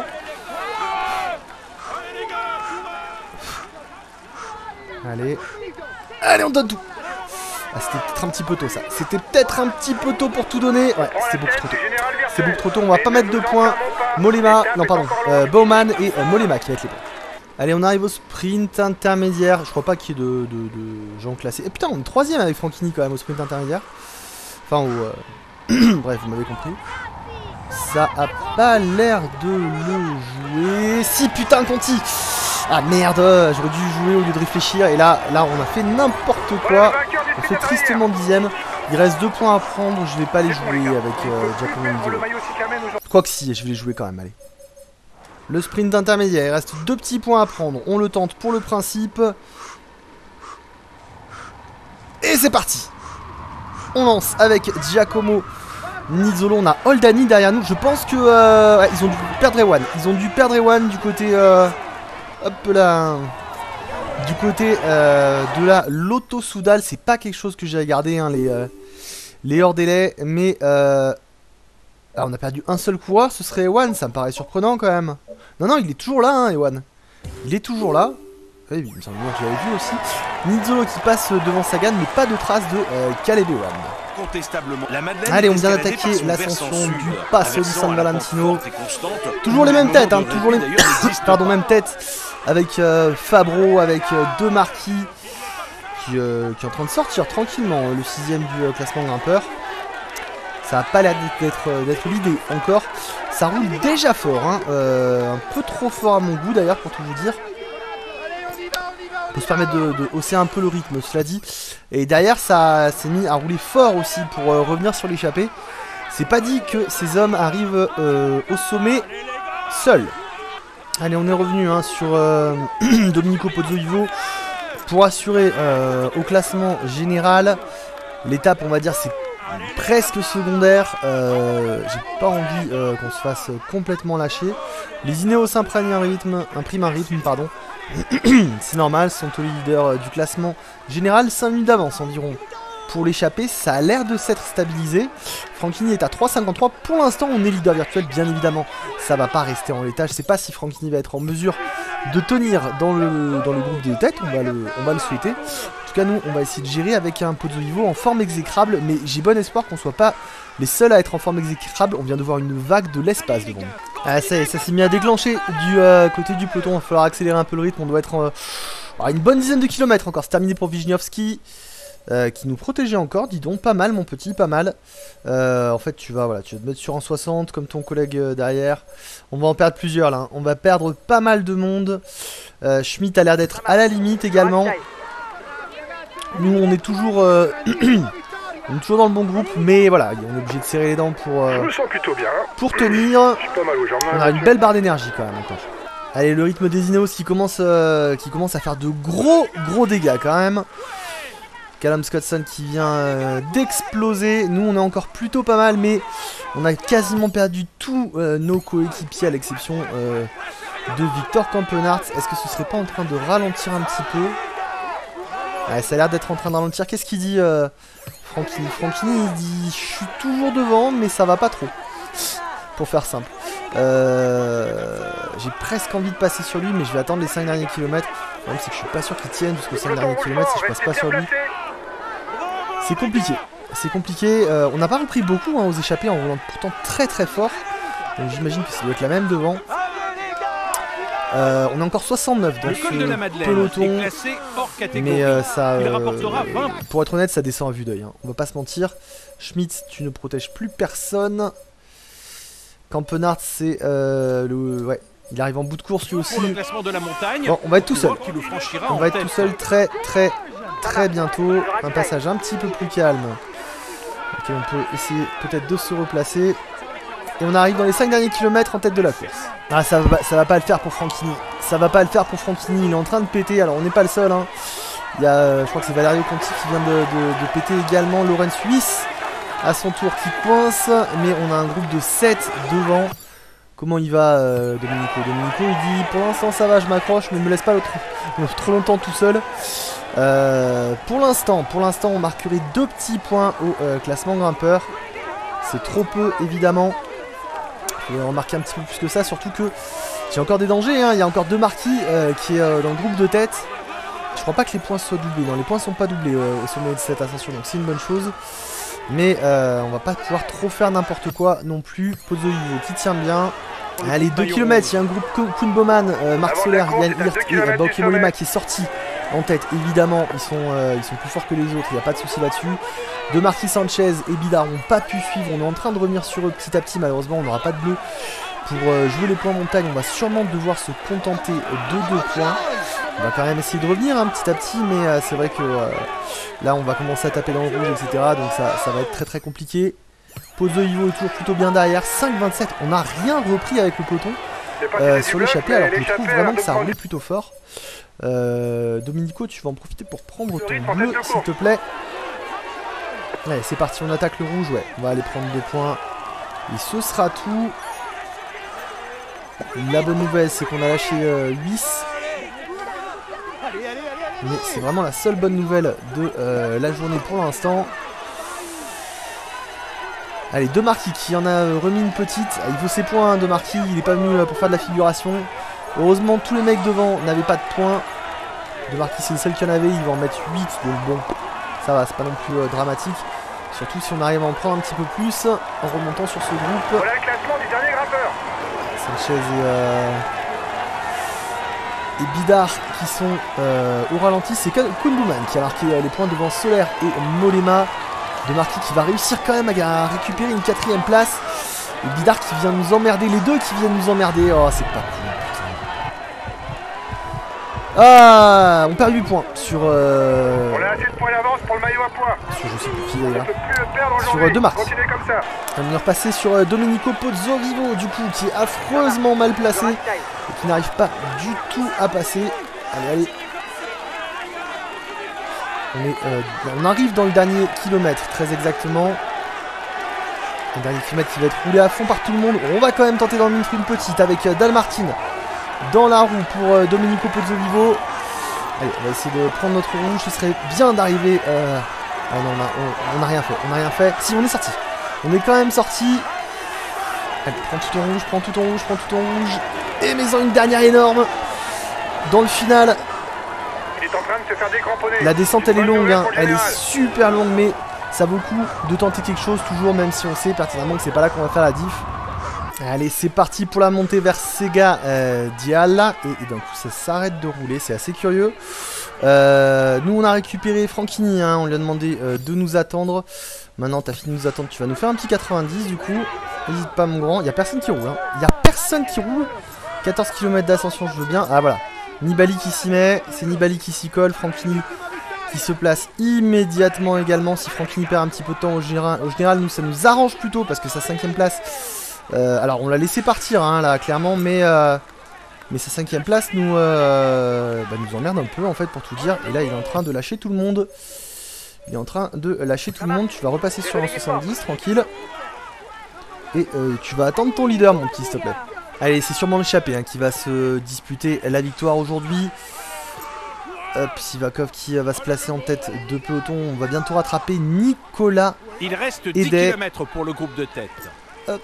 Speaker 1: Allez. Allez, on donne tout. Ah, c'était peut-être un petit peu tôt ça. C'était peut-être un petit peu tôt pour tout donner. Ouais, c'est beaucoup trop tôt. C'est beaucoup trop tôt. On va pas mettre de points. Mollema, non pardon, euh, Bowman et euh, Mollema qui va être les points. Allez, on arrive au sprint intermédiaire. Je crois pas qu'il y ait de, de, de gens classés. Et putain, on est troisième avec Franchini quand même au sprint intermédiaire. Enfin, au... Euh... Bref, vous m'avez compris. Ça a pas l'air de le jouer. Si, putain, Conti. Ah merde, j'aurais dû jouer au lieu de réfléchir. Et là, là on a fait n'importe quoi. On fait tristement dixième. Il reste deux points à prendre. Je vais pas les jouer avec euh, Giacomo Nizzolo. Je crois que si, je vais les jouer quand même, allez. Le sprint intermédiaire, il reste deux petits points à prendre. On le tente pour le principe. Et c'est parti. On lance avec Giacomo Nizzolo. On a Oldani derrière nous. Je pense que euh, ouais, ils ont dû perdre Ewan. Ils ont dû perdre Ewan du côté euh, hop là. Du côté euh, de la Lotto Soudal. C'est pas quelque chose que j'ai regardé hein, les, euh, les hors délai. Mais euh, alors on a perdu un seul coureur. Ce serait Ewan. Ça me paraît surprenant quand même. Non non il est toujours là hein, Ewan. Il est toujours là. Oui, il me semble bien que j'avais vu aussi. Nizzolo qui passe devant Sagan, mais pas de trace de euh, Caleb Ewan.
Speaker 6: Contestablement. La Madeleine
Speaker 1: Allez, on vient d'attaquer l'ascension du Passo di San Valentino. Toujours les mêmes têtes, hein, toujours les pardon, mêmes têtes avec euh, Fabro, avec euh, De Marquis qui, euh, qui est en train de sortir tranquillement euh, le sixième du euh, classement grimpeur. Ça n'a pas l'air d'être d'être l'idée encore. Ça roule déjà fort, hein, euh, un peu trop fort à mon goût d'ailleurs pour tout vous dire. On peut se permettre de, de hausser un peu le rythme, cela dit. Et derrière, ça s'est mis à rouler fort aussi pour euh, revenir sur l'échappée. C'est pas dit que ces hommes arrivent euh, au sommet seuls. Allez, on est revenu hein, sur euh, Domenico Pozzovivo pour assurer euh, au classement général. L'étape, on va dire, c'est presque secondaire. Euh, J'ai pas envie euh, qu'on se fasse complètement lâcher. Les Ineos impriment un rythme, impriment un rythme, pardon. C'est normal, sont au leader du classement général, cinq minutes d'avance environ. Pour l'échapper, ça a l'air de s'être stabilisé. Franchini est à trois virgule cinquante-trois. Pour l'instant, on est leader virtuel, bien évidemment. Ça va pas rester en l'état. Je sais pas si Franchini va être en mesure de tenir dans le, dans le groupe des têtes. On va, le, on va le souhaiter. En tout cas, nous, on va essayer de gérer avec un Pozzovivo en forme exécrable. Mais j'ai bon espoir qu'on soit pas les seuls à être en forme exécrable. On vient de voir une vague de l'espace devant nous. Ah, ça y est, ça s'est mis à déclencher du euh, côté du peloton. Il va falloir accélérer un peu le rythme. On doit être en, euh, une bonne dizaine de kilomètres encore. C'est terminé pour Wisniewski. Euh, qui nous protégeait encore, dis donc, pas mal mon petit, pas mal. Euh, en fait tu vas, voilà, tu vas te mettre sur un soixante comme ton collègue euh, derrière. On va en perdre plusieurs là, hein. On va perdre pas mal de monde. euh, Schmitt a l'air d'être à la limite également. Nous on est toujours euh, on est toujours dans le bon groupe, mais voilà, on est obligé de serrer les dents pour, euh,
Speaker 2: Je me sens plutôt bien.
Speaker 1: pour tenir.
Speaker 2: Je suis pas mal aux jambes.
Speaker 1: On a une belle barre d'énergie quand même encore. Allez, le rythme des Ineos qui commence, euh, qui commence à faire de gros gros dégâts quand même. Callum Scottson qui vient euh, d'exploser. Nous on est encore plutôt pas mal, mais on a quasiment perdu tous euh, nos coéquipiers à l'exception euh, de Victor Campenaerts. Est-ce que ce serait pas en train de ralentir un petit peu? Ouais, ça a l'air d'être en train de ralentir. Qu'est-ce qu'il dit euh, Franchini Franchini il dit je suis toujours devant mais ça va pas trop. Pour faire simple. Euh, J'ai presque envie de passer sur lui, mais je vais attendre les cinq derniers kilomètres. Le problème c'est que je suis pas sûr qu'il tienne jusqu'aux cinq derniers kilomètres si je passe pas sur lui. C'est compliqué, c'est compliqué, euh, on n'a pas repris beaucoup hein, aux échappées en roulant pourtant très très fort. Donc j'imagine que ça doit être la même devant. euh, On est encore soixante-neuf dans ce peloton. Mais euh, ça, euh, pour être honnête ça descend à vue d'œil hein. On va pas se mentir. Schmitt, tu ne protèges plus personne. Campenaerts c'est euh, le... ouais, il arrive en bout de course lui aussi. Bon, on va être tout seul. On va être tout seul très très très bientôt. Un passage un petit peu plus calme Ok, on peut essayer peut-être de se replacer. Et on arrive dans les cinq derniers kilomètres en tête de la course. Ah, ça va, ça va pas le faire pour Franchini. Ça va pas le faire pour Franchini. Il est en train de péter. Alors, on n'est pas le seul. Hein. Il y a, je crois que c'est Valerio Conti qui vient de, de, de péter également. Lorenz Suisse à son tour qui coince. Mais on a un groupe de sept devant. Comment il va, euh, Domenico Domenico, il dit, pour l'instant, ça va, je m'accroche, mais ne me laisse pas trop, trop longtemps tout seul. Euh, pour l'instant, pour l'instant, on marquerait deux petits points au euh, classement grimpeur. C'est trop peu, évidemment. Il faut en marquer un petit peu plus que ça, surtout que il y a encore des dangers. Hein. Il y a encore deux marquis euh, qui est euh, dans le groupe de tête. Je crois pas que les points soient doublés. Non, les points sont pas doublés euh, au sommet de cette ascension, donc c'est une bonne chose. Mais euh, on va pas pouvoir trop faire n'importe quoi non plus. Pozzo Vivo qui tient bien. Allez, deux kilomètres, il y a un groupe Koen Bouwman, euh, Marc Soler, Yann Hirt et Bauke Mollema qui est sorti en tête. Évidemment, ils sont, euh, ils sont plus forts que les autres, il n'y a pas de souci là-dessus. De Marquis Sanchez et Bidard n'ont pas pu suivre. On est en train de revenir sur eux petit à petit. Malheureusement, on n'aura pas de bleu pour euh, jouer les points montagne. On va sûrement devoir se contenter de deux points. On va quand même essayer de revenir hein, petit à petit, mais euh, c'est vrai que euh, là, on va commencer à taper dans le rouge, et cetera. Donc ça, ça va être très très compliqué. Pozzo Vivo est toujours plutôt bien derrière, cinq vingt-sept, on n'a rien repris avec le peloton euh, sur l'échappée, alors que je trouve vraiment que ça roulait plutôt fort. Euh, Domenico, tu vas en profiter pour prendre ton bleu, s'il te plaît. Allez, c'est parti, on attaque le rouge, ouais, on va aller prendre deux points. Et ce sera tout. La bonne nouvelle, c'est qu'on a lâché euh, huit. Mais c'est vraiment la seule bonne nouvelle de euh, la journée pour l'instant. Allez, De Marquis qui en a remis une petite. Il vaut ses points, hein, De Marquis. Il n'est pas venu pour faire de la figuration. Heureusement, tous les mecs devant n'avaient pas de points. De Marquis, c'est le seul qui en avait. Il va en mettre huit. Donc bon, ça va, c'est pas non plus euh, dramatique. Surtout si on arrive à en prendre un petit peu plus en remontant sur ce groupe.
Speaker 2: Voilà le classement du dernier grimpeur.
Speaker 1: Sanchez et, euh, et Bidard qui sont euh, au ralenti. C'est Koen Bouwman qui a marqué euh, les points devant Soler et Mollema. De Marquis qui va réussir quand même à récupérer une quatrième place. Et Bidard qui vient nous emmerder. Les deux qui viennent nous emmerder. Oh, c'est pas cool. Ah, on perd huit points sur. Euh...
Speaker 2: On a assez de points d'avance pour le maillot à poids.
Speaker 1: Sur je sais plus qui d'ailleurs.
Speaker 2: On peut plus le perdre
Speaker 1: Sur
Speaker 2: aujourd'hui.
Speaker 1: euh, De Marquis.
Speaker 2: Continuez comme ça.
Speaker 1: On va venir passer sur euh, Domenico Pozzo Vivo du coup qui est affreusement mal placé et qui n'arrive pas du tout à passer. Allez, allez. On, est, euh, on arrive dans le dernier kilomètre, très exactement. Le dernier kilomètre qui va être roulé à fond par tout le monde. On va quand même tenter d'en mettre une petite avec euh, Dalmartin dans la roue pour euh, Domenico Pozzo Vivo. Allez, on va essayer de prendre notre rouge. Ce serait bien d'arriver. Euh... Ah non, on n'a rien fait. On n'a rien fait. Si, on est sorti. On est quand même sorti. Allez, prends tout ton rouge, prends tout ton rouge, prends tout ton rouge. Et mets-en une dernière énorme. Dans le final.
Speaker 2: Il est en train de se faire décramponner.
Speaker 1: La descente elle est longue, hein. Elle est
Speaker 2: général.
Speaker 1: super longue, mais ça vaut le coup de tenter quelque chose toujours, même si on sait pertinemment que c'est pas là qu'on va faire la diff. Allez, c'est parti pour la montée vers Sega euh, Dial. Et, et d'un coup ça s'arrête de rouler, c'est assez curieux. Euh, nous on a récupéré Franchini, hein. On lui a demandé euh, de nous attendre. Maintenant t'as fini de nous attendre, tu vas nous faire un petit quatre-vingt-dix du coup. N'hésite pas mon grand, il n'y a personne qui roule, hein. Il n'y a personne qui roule. quatorze kilomètres d'ascension, je veux bien. Ah voilà. Nibali qui s'y met, c'est Nibali qui s'y colle, Franchini qui se place immédiatement également. Si Franchini perd un petit peu de temps au général, au général nous ça nous arrange plutôt parce que sa cinquième place, euh, alors on l'a laissé partir hein, là clairement, mais, euh, mais sa cinquième place nous, euh, bah, nous emmerde un peu en fait pour tout dire. Et là il est en train de lâcher tout le monde. Il est en train de lâcher tout le monde, tu vas repasser sur un soixante-dix tranquille. Et euh, tu vas attendre ton leader mon petit s'il te plaît. Allez, c'est sûrement l'échappée hein, qui va se disputer la victoire aujourd'hui. Hop, Sivakov qui va se placer en tête de peloton. On va bientôt rattraper Nicolas.
Speaker 5: Il reste dix
Speaker 1: Edet.
Speaker 5: kilomètres pour le groupe de tête.
Speaker 1: Hop.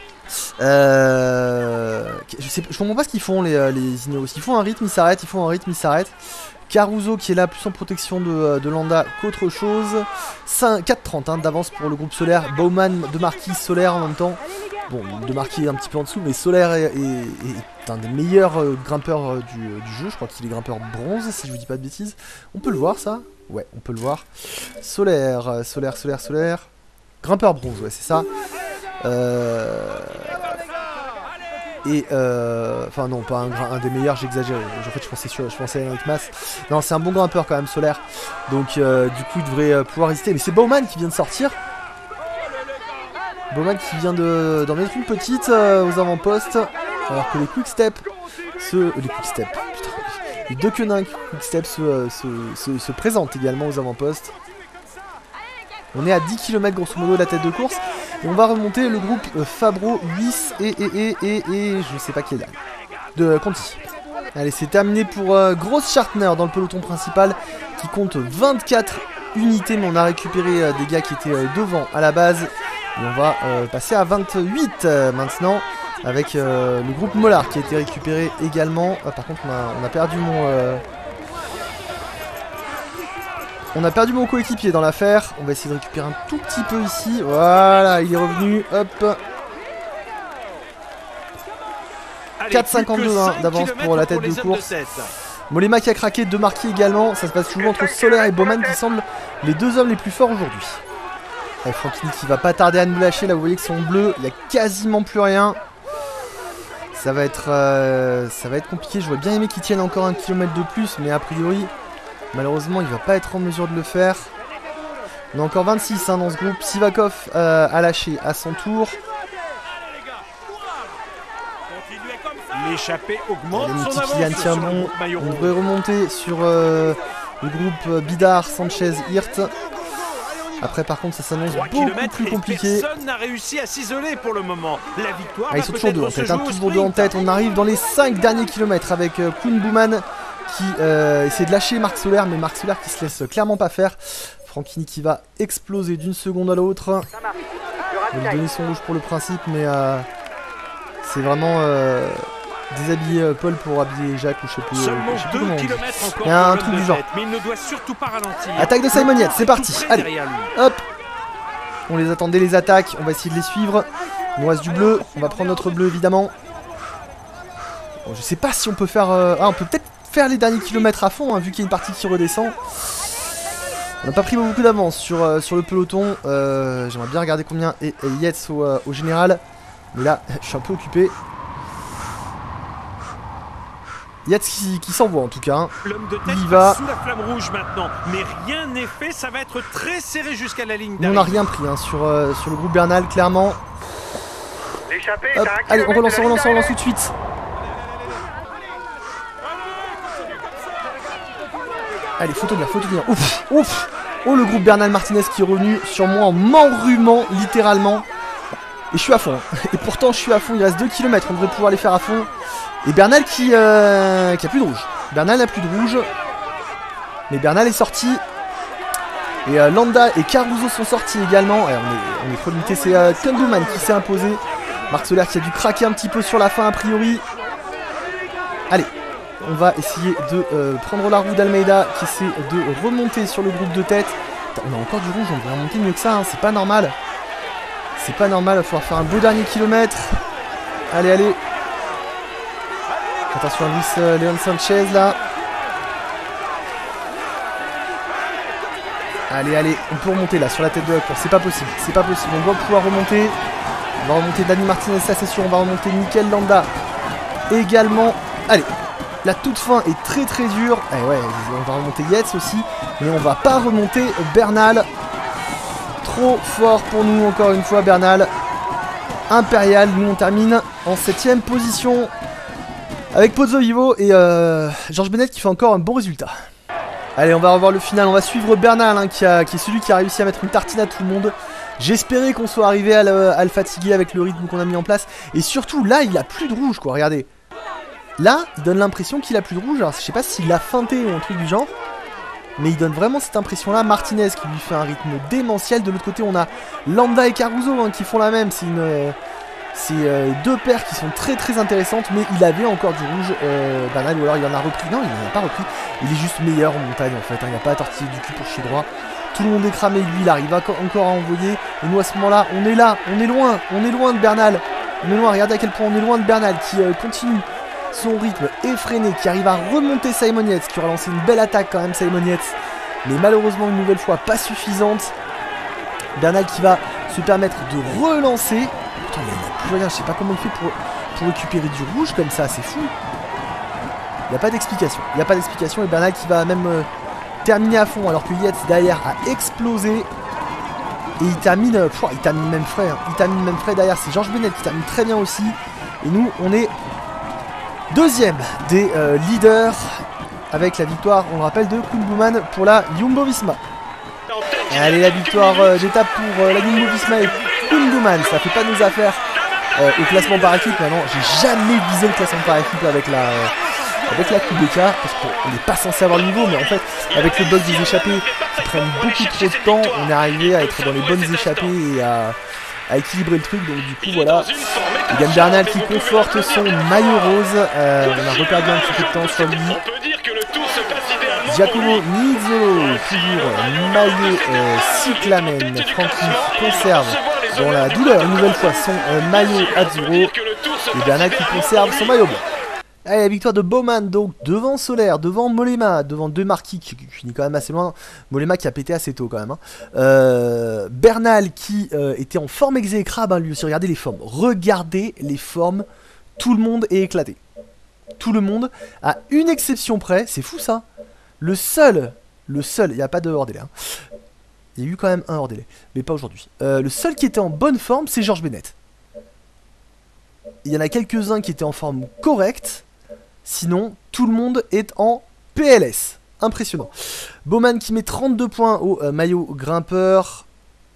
Speaker 1: Euh, je, sais, je comprends pas ce qu'ils font les, les Ineos. Ils font un rythme, ils s'arrêtent. Ils font un rythme, ils s'arrêtent. Caruso qui est là plus en protection de, de Landa qu'autre chose. quatre trente hein, d'avance pour le groupe Solaire. Bouwman, De Marquis, Solaire en même temps. Bon, De Marquis est un petit peu en dessous, mais Solaire est, est, est un des meilleurs euh, grimpeurs euh, du, euh, du jeu. Je crois qu'il est grimpeur bronze, si je vous dis pas de bêtises. On peut le voir, ça? Ouais, on peut le voir. Solaire, euh, Solaire, Solaire, Solaire. Grimpeur bronze, ouais, c'est ça. Euh... Et euh... Enfin, non, pas un, un des meilleurs, j'exagère. En fait, je pensais, sur, je pensais à Henrik Mas. Non, c'est un bon grimpeur quand même, Solaire. Donc, euh, du coup, il devrait euh, pouvoir résister. Mais c'est Bouwman qui vient de sortir. Bowman qui vient de d'en mettre une petite euh, aux avant-postes. Alors que les quick step se... Les quick step, putain. Les deux quenins quick step se, se, se, se présentent également aux avant-postes. On est à dix kilomètres grosso modo de la tête de course. Et on va remonter le groupe euh, Fabro, Huis et, et, et, et, et je sais pas qui est là. De euh, Conti. Allez, c'est terminé pour euh, Gross Schartner dans le peloton principal qui compte vingt-quatre unités. Mais on a récupéré euh, des gars qui étaient euh, devant à la base. Et on va euh, passer à vingt-huit euh, maintenant avec euh, le groupe Mollard qui a été récupéré également. Ah, par contre, on a, on a perdu mon... Euh, On a perdu mon coéquipier dans l'affaire. On va essayer de récupérer un tout petit peu ici. Voilà, il est revenu. Hop. quatre cinquante-deux hein, d'avance pour la tête de course. Mollema qui a craqué, deux marqués également. Ça se passe toujours entre Soler et Bowman qui semblent les deux hommes les plus forts aujourd'hui. Franchini qui va pas tarder à nous lâcher. Là, vous voyez que son bleu, il n'y a quasiment plus rien. Ça va être, euh, ça va être compliqué. Je vois bien aimé qu'il tienne encore un kilomètre de plus, mais a priori... Malheureusement, il va pas être en mesure de le faire. On a encore vingt-six hein, dans ce groupe. Sivakov euh, a lâché à son tour.
Speaker 5: L'échappée augmente
Speaker 1: son
Speaker 5: son
Speaker 1: avance. Kylian tient bon. On devrait remonter sur euh, le groupe Bidar, Sanchez, Hirt. Après, par contre, ça s'annonce beaucoup plus compliqué.
Speaker 5: Personne n'a réussi à s'isoler pour le moment. La victoire
Speaker 1: ah, ils sont toujours deux en tête. Un toujours deux en tête. On arrive dans les cinq derniers kilomètres avec euh, Koen Bouman qui euh, essaie de lâcher Marc Soler, mais Marc Soler qui se laisse clairement pas faire. Franchini qui va exploser d'une seconde à l'autre. Il va lui donner son rouge pour le principe, mais euh, c'est vraiment euh, déshabiller euh, Paul pour habiller Jacques ou je sais plus.
Speaker 5: Seulement
Speaker 1: je sais plus
Speaker 5: deux
Speaker 1: comment on dit.
Speaker 5: kilomètres encore.
Speaker 1: Il y a un truc du genre.
Speaker 5: Tête, mais il ne doit surtout pas ralentir.
Speaker 1: Attaque de Simon Yates, c'est parti. Allez, hop. On les attendait les attaques, on va essayer de les suivre. Il nous reste du bleu, on va prendre notre bleu évidemment. Bon, je sais pas si on peut faire... Euh... Ah, on peut peut-être faire les derniers kilomètres à fond, hein, vu qu'il y a une partie qui redescend. On n'a pas pris beaucoup d'avance sur, euh, sur le peloton. Euh, J'aimerais bien regarder combien est, est Yates au, euh, au général. Mais là, je suis un peu occupé. Yates qui, qui s'envoie en tout cas. Hein.
Speaker 5: L'homme de tête
Speaker 1: il va
Speaker 5: sous la flamme rouge maintenant. Mais rien n'est fait, ça va être très serré jusqu'à la ligne
Speaker 1: d'arrivée. On n'a rien pris hein, sur, euh, sur le groupe Bernal, clairement. Hop, allez, on relance, on relance, on relance tout de suite. Allez, faut tenir, faut tenir. Ouf, ouf. Oh, le groupe Bernal Martinez qui est revenu sur moi en m'enrhumant littéralement. Et je suis à fond. Et pourtant, je suis à fond. Il reste deux kilomètres. On devrait pouvoir les faire à fond. Et Bernal qui, euh, qui a plus de rouge. Bernal n'a plus de rouge. Mais Bernal est sorti. Et euh, Landa et Caruso sont sortis également. Et on est, on est trop limité. C'est euh, Koen Bouman qui s'est imposé. Marc Soler qui a dû craquer un petit peu sur la fin a priori. Allez. On va essayer de euh, prendre la roue d'Almeida qui essaie de remonter sur le groupe de tête. Attends, on a encore du rouge, on devrait remonter mieux que ça, hein, c'est pas normal. C'est pas normal, il va falloir faire un beau dernier kilomètre. Allez, allez. Attention à Luis euh, Leon Sanchez là. Allez, allez, on peut remonter là sur la tête de la course, c'est pas possible, c'est pas possible, on doit pouvoir remonter. On va remonter Dani Martinez, ça c'est sûr, on va remonter Mikel Landa également. Allez. La toute fin est très très dure. Eh ouais, on va remonter Yates aussi. Mais on va pas remonter Bernal. Trop fort pour nous encore une fois Bernal. Impérial, nous on termine en septième position. Avec Pozzo Vivo et euh, Georges Bennett qui fait encore un bon résultat. Allez, on va revoir le final. On va suivre Bernal hein, qui, a, qui est celui qui a réussi à mettre une tartine à tout le monde. J'espérais qu'on soit arrivé à le, à le fatiguer avec le rythme qu'on a mis en place. Et surtout là il a plus de rouge quoi, regardez. Là, il donne l'impression qu'il a plus de rouge. Alors, je sais pas s'il l'a feinté ou un truc du genre. Mais il donne vraiment cette impression-là. Martinez qui lui fait un rythme démentiel. De l'autre côté, on a Landa et Caruso hein, qui font la même. C'est une, euh, c'est euh, deux paires qui sont très très intéressantes. Mais il avait encore du rouge. Euh, banal, ou alors il en a repris. Non, il n'en a pas repris. Il est juste meilleur en montagne en fait. Hein. Il n'a pas à tortiller du cul pour chier droit. Tout le monde est cramé. Lui, il arrive encore à envoyer. Et nous, à ce moment-là, on est là. On est loin. On est loin de Bernal. On est loin. Regardez à quel point on est loin de Bernal qui euh, continue son rythme effréné, qui arrive à remonter Simon Yates, qui aura lancé une belle attaque quand même Simon Yates, mais malheureusement une nouvelle fois pas suffisante. Bernal qui va se permettre de relancer. Putain, il n'y a plus rien, je sais pas comment il fait pour, pour récupérer du rouge comme ça, c'est fou. Il n'y a pas d'explication, il n'y a pas d'explication et Bernal qui va même euh, terminer à fond alors que Yates derrière a explosé. Et il termine, euh, pff, il termine même frais, hein. Il termine même frais derrière, c'est Georges Bennett qui termine très bien aussi. Et nous, on est deuxième des euh, leaders avec la victoire, on le rappelle, de Koen Bouwman pour la Jumbo-Visma. Allez, la victoire euh, d'étape pour euh, la Jumbo-Visma et Koen Bouwman, ça fait pas nos affaires euh, au classement par équipe. Maintenant, j'ai jamais visé le classement par équipe avec la... Euh, avec la Kubeka, parce qu'on n'est pas censé avoir le niveau, mais en fait, avec le bug des échappées qui prennent beaucoup trop de temps, on est arrivé à être dans les bonnes échappées et à, à équilibrer le truc. Donc du coup, voilà, Egan Bernal qui conforte son maillot rose. Euh, on a reperdu un petit peu de temps sur lui. Giacomo Nizzolo, toujours maillot euh, cyclamen. Francky conserve dans la douleur une nouvelle fois son euh, maillot azzurro. Et Bernal qui conserve son maillot blanc. Allez, la victoire de Bouwman, donc devant Soler, devant Mollema, devant deux marquis qui, qui finit quand même assez loin. Mollema qui a pété assez tôt quand même. Hein. Euh, Bernal qui euh, était en forme exécrable, hein, lui aussi. Regardez les formes. Regardez les formes. Tout le monde est éclaté. Tout le monde, à une exception près, c'est fou ça. Le seul, le seul, il n'y a pas de hors-délai. Hein. Il y a eu quand même un hors-délai, mais pas aujourd'hui. Euh, le seul qui était en bonne forme, c'est Georges Bennett. Il y en a quelques-uns qui étaient en forme correcte. Sinon, tout le monde est en P L S. Impressionnant. Bouwman qui met trente-deux points au euh, maillot grimpeur.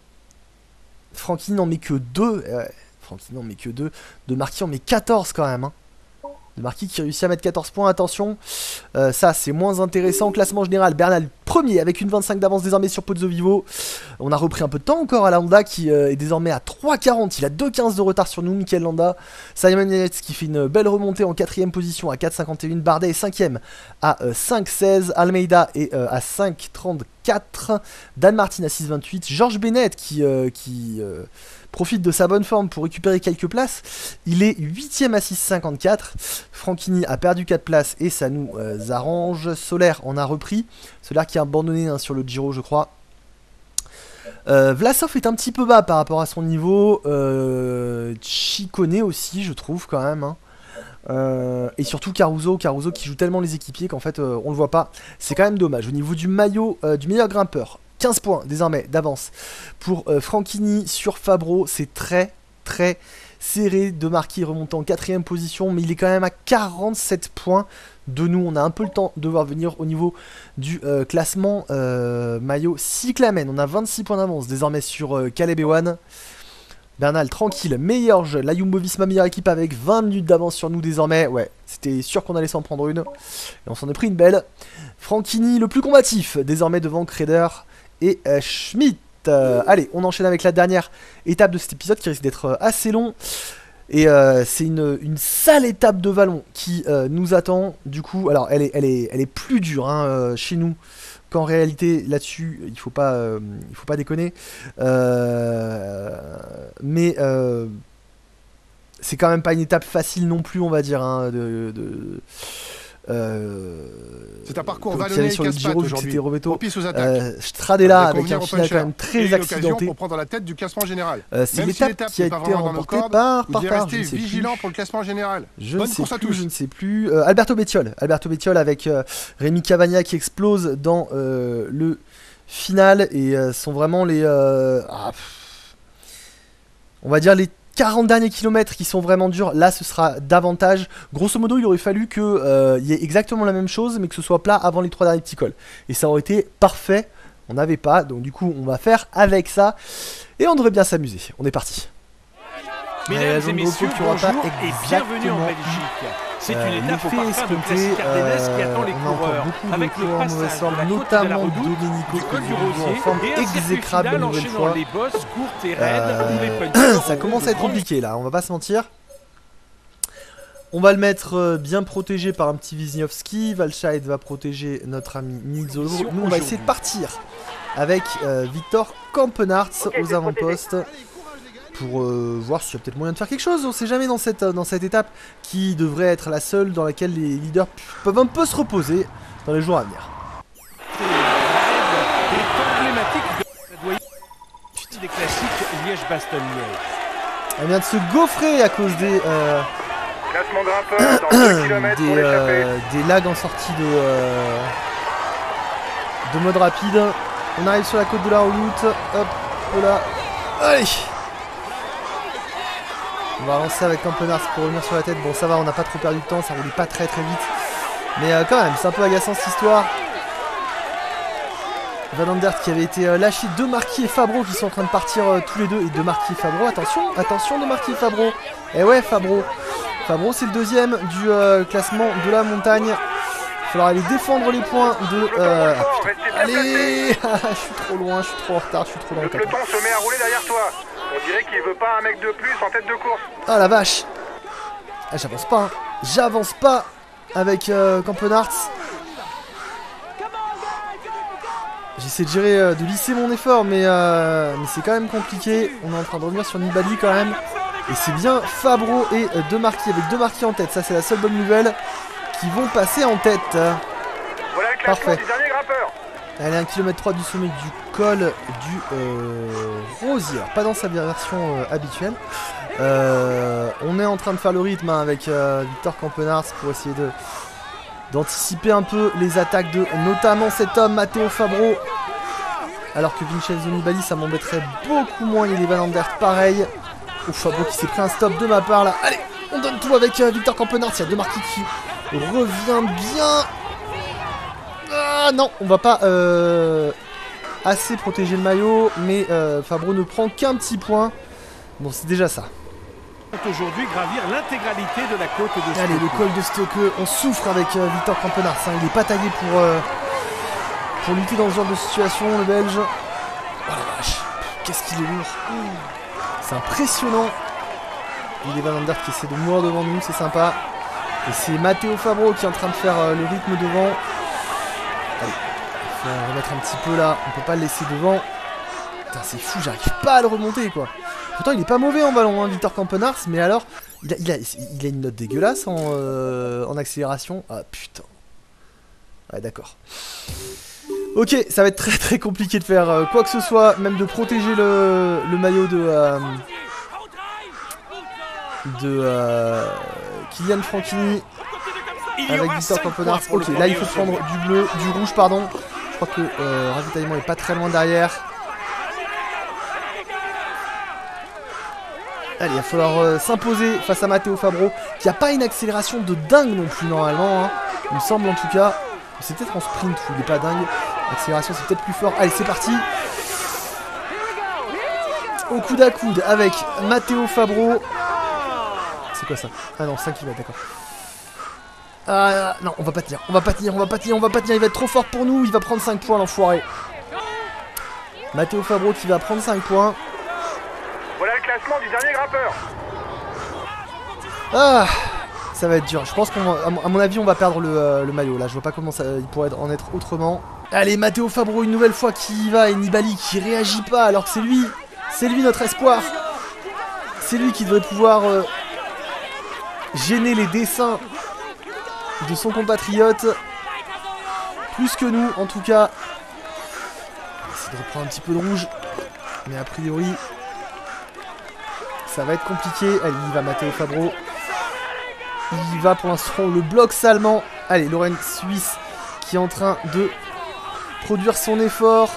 Speaker 1: Francky n'en met que deux. Euh, Francky n'en met que deux. De Marquis en met quatorze quand même. Hein. De Marquis qui réussit à mettre quatorze points. Attention, euh, ça c'est moins intéressant. Classement général, Bernal premier avec une vingt-cinq d'avance désormais sur Pozzovivo. On a repris un peu de temps encore à la Honda qui euh, est désormais à trois quarante. Il a deux quinze de retard sur nous, Mikel Landa. Simon Yates qui fait une belle remontée en quatrième position à quatre cinquante et un. Bardet est cinquième à euh, cinq seize. Almeida est euh, à cinq trente-quatre. Dan Martin à six vingt-huit. Georges Bennett qui... Euh, qui euh, profite de sa bonne forme pour récupérer quelques places. Il est huitième à six cinquante-quatre. Franchini a perdu quatre places et ça nous euh, arrange. Soler en a repris. Soler qui a abandonné hein, sur le Giro, je crois. Euh, Vlasov est un petit peu bas par rapport à son niveau. Euh, Ciccone aussi, je trouve quand même. Hein. Euh, et surtout Caruso, Caruso qui joue tellement les équipiers qu'en fait euh, on le voit pas. C'est quand même dommage. Au niveau du maillot, euh, du meilleur grimpeur. quinze points désormais d'avance pour euh, Franchini sur Fabro. C'est très très serré. De Marquis remontant en quatrième position, mais il est quand même à quarante-sept points de nous. On a un peu le temps de voir venir au niveau du euh, classement euh, maillot cyclamen. On a vingt-six points d'avance désormais sur euh, Caleb Ewan. Bernal tranquille, meilleur jeu. La Jumbo-Visma meilleure équipe avec vingt minutes d'avance sur nous désormais. Ouais, c'était sûr qu'on allait s'en prendre une. Et on s'en est pris une belle. Franchini le plus combatif désormais devant Kreder et euh, Schmidt. Euh, allez, on enchaîne avec la dernière étape de cet épisode qui risque d'être euh, assez long. Et euh, c'est une, une sale étape de vallon qui euh, nous attend. Du coup, alors elle est, elle est, elle est plus dure hein, euh, chez nous qu'en réalité là-dessus. Il faut pas, euh, il faut pas déconner. Euh, mais euh, c'est quand même pas une étape facile non plus, on va dire. Hein, de, de Euh,
Speaker 4: c'est un parcours
Speaker 1: vallonné sur le Giro
Speaker 4: aujourd'hui.
Speaker 1: Propice aux attaques. Euh, Stradella avec un final quand même très accidenté.
Speaker 4: Pour prendre la tête du classement général.
Speaker 1: Euh, c'est l'étape qui a été remportée par par par.
Speaker 4: Je ne sais vigilant plus. Pour le classement général.
Speaker 1: Je ne sais plus. Je ne sais plus. Euh, Alberto Bettiol. Alberto Bettiol avec euh, Rémi Cavagna qui explose dans euh, le final et euh, sont vraiment les. Euh, ah, on va dire les quarante derniers kilomètres qui sont vraiment durs. Là ce sera davantage. Grosso modo il aurait fallu qu'il euh, y ait exactement la même chose mais que ce soit plat avant les trois derniers petits cols. Et ça aurait été parfait. On n'avait pas. Donc du coup on va faire avec ça. Et on devrait bien s'amuser. On est parti.
Speaker 5: Mesdames et messieurs, bonjour et bienvenue en Belgique. C'est une
Speaker 1: euh,
Speaker 5: étape au parfum de Classique Ardennes qui attend les coureurs avec le passage de la côte de la Redoute, du col du Rosier et un circuit final enchaînant les bosses courtes et raides
Speaker 1: euh,
Speaker 5: ou les punches.
Speaker 1: Ça commence à être compliqué là, on va pas se mentir. On va le mettre euh, bien protégé par un petit Wisniewski. Walscheid va protéger notre ami Nizzolo. Nous on va essayer de partir avec euh, Victor Kampenarts okay, aux avant-postes. Pour euh, voir s'il y a peut-être moyen de faire quelque chose. On sait jamais dans cette, dans cette étape qui devrait être la seule dans laquelle les leaders peuvent un peu se reposer dans les jours à venir.
Speaker 5: Des classiques Liège-Bastogne-Liège.
Speaker 1: Elle vient de se gaufrer à cause des euh,
Speaker 2: classement grimpeur dans deux kilomètres
Speaker 1: des,
Speaker 2: pour
Speaker 1: euh, des lags en sortie de, euh, de mode rapide. On arrive sur la côte de la Redoute. Hop. peu là. Allez. On va lancer avec Campenars pour revenir sur la tête. Bon, ça va, on n'a pas trop perdu de temps, ça roulait pas très très vite. Mais euh, quand même, c'est un peu agaçant cette histoire. Van Andert qui avait été euh, lâché, De Marquis et Fabreau qui sont en train de partir euh, tous les deux. Et De Marquis et Fabreau, attention, attention De Marquis et Fabreau. Et ouais, Fabreau. Fabreau, c'est le deuxième du euh, classement de la montagne. Il va falloir aller défendre les points de... Euh... Ah, putain. Allez. Je suis trop loin, je suis trop en retard, je suis trop dans le
Speaker 2: Le peloton se met à rouler derrière toi. On dirait qu'il veut pas un mec de plus en tête de course.
Speaker 1: Ah la vache. Ah, j'avance pas, hein. J'avance pas avec euh, Campenars. J'essaie de gérer, euh, de lisser mon effort, mais, euh, mais c'est quand même compliqué. On est en train de revenir sur Nibali quand même. Et c'est bien Fabreau et euh, De Marquis, avec De Marquis en tête. Ça, c'est la seule bonne nouvelle, qui vont passer en tête.
Speaker 2: Voilà le classement
Speaker 1: Parfait.
Speaker 2: du dernier grimpeur.
Speaker 1: Elle est à un kilomètre trois du sommet du col du euh, Rosier. Pas dans sa version euh, habituelle. Euh, on est en train de faire le rythme hein, avec euh, Victor Campenars pour essayer de d'anticiper un peu les attaques de notamment cet homme Matteo Fabreau. Alors que Vincenzo Nibali, ça m'embêterait beaucoup moins. Il y a des Van Andert pareil. Oh, Fabreau qui s'est pris un stop de ma part là. Allez, on donne tout avec euh, Victor Campenars. Il y a De Marquis qui revient bien. Ah non, on va pas euh, assez protéger le maillot, mais euh, Fabreau ne prend qu'un petit point. Bon, c'est déjà ça.
Speaker 5: Aujourd'hui gravir l'intégralité de la côte de Stoke.
Speaker 1: Allez, le col de Stoke, on souffre avec euh, Victor Campenars. Hein. Il n'est pas tagué pour, euh, pour lutter dans ce genre de situation, le Belge. Oh la vache, qu'est-ce qu'il est lourd. C'est impressionnant. Il y a Van Andert qui essaie de mourir devant nous, c'est sympa. Et c'est Matteo Fabreau qui est en train de faire euh, le rythme devant. Allez, il faut remettre un petit peu là, on peut pas le laisser devant. Putain, c'est fou, j'arrive pas à le remonter quoi. Pourtant il est pas mauvais en ballon, hein, Victor Campenars, mais alors il a, il a, il a une note dégueulasse en, euh, en accélération. Ah putain. Ouais d'accord. Ok, ça va être très très compliqué de faire euh, quoi que ce soit, même de protéger le, le maillot de... Euh, de euh, Kylian Franchini. Avec Victor Campenars. Ok, là il faut prendre du bleu, du rouge pardon. Je crois que le euh, ravitaillement est pas très loin derrière. Allez, il va falloir euh, s'imposer face à Matteo Fabreau, qui a pas une accélération de dingue non plus normalement, hein. Il me semble en tout cas. C'est peut-être en sprint où il est pas dingue. L'accélération c'est peut-être plus fort. Allez, c'est parti. Au coude à coude avec Matteo Fabreau. C'est quoi ça? Ah non, cinq kilomètres, d'accord. Ah non, on va pas tenir, on va pas tenir, on va pas tenir, on va pas tenir, il va être trop fort pour nous, il va prendre cinq points l'enfoiré. Matteo Fabreau qui va prendre cinq points.
Speaker 2: Voilà le classement du dernier grimpeur.
Speaker 1: Ah, ça va être dur, je pense qu'à mon avis on va perdre le, euh, le maillot là, je vois pas comment ça il pourrait en être autrement. Allez, Matteo Fabreau une nouvelle fois qui y va et Nibali qui réagit pas alors que c'est lui, c'est lui notre espoir. C'est lui qui devrait pouvoir euh, gêner les desseins de son compatriote, plus que nous en tout cas. On va essayer de reprendre un petit peu de rouge, mais a priori ça va être compliqué. Allez, il va Matteo Fabreau, il va pour l'instant le bloc allemand. Allez, Lorenz Suisse qui est en train de produire son effort.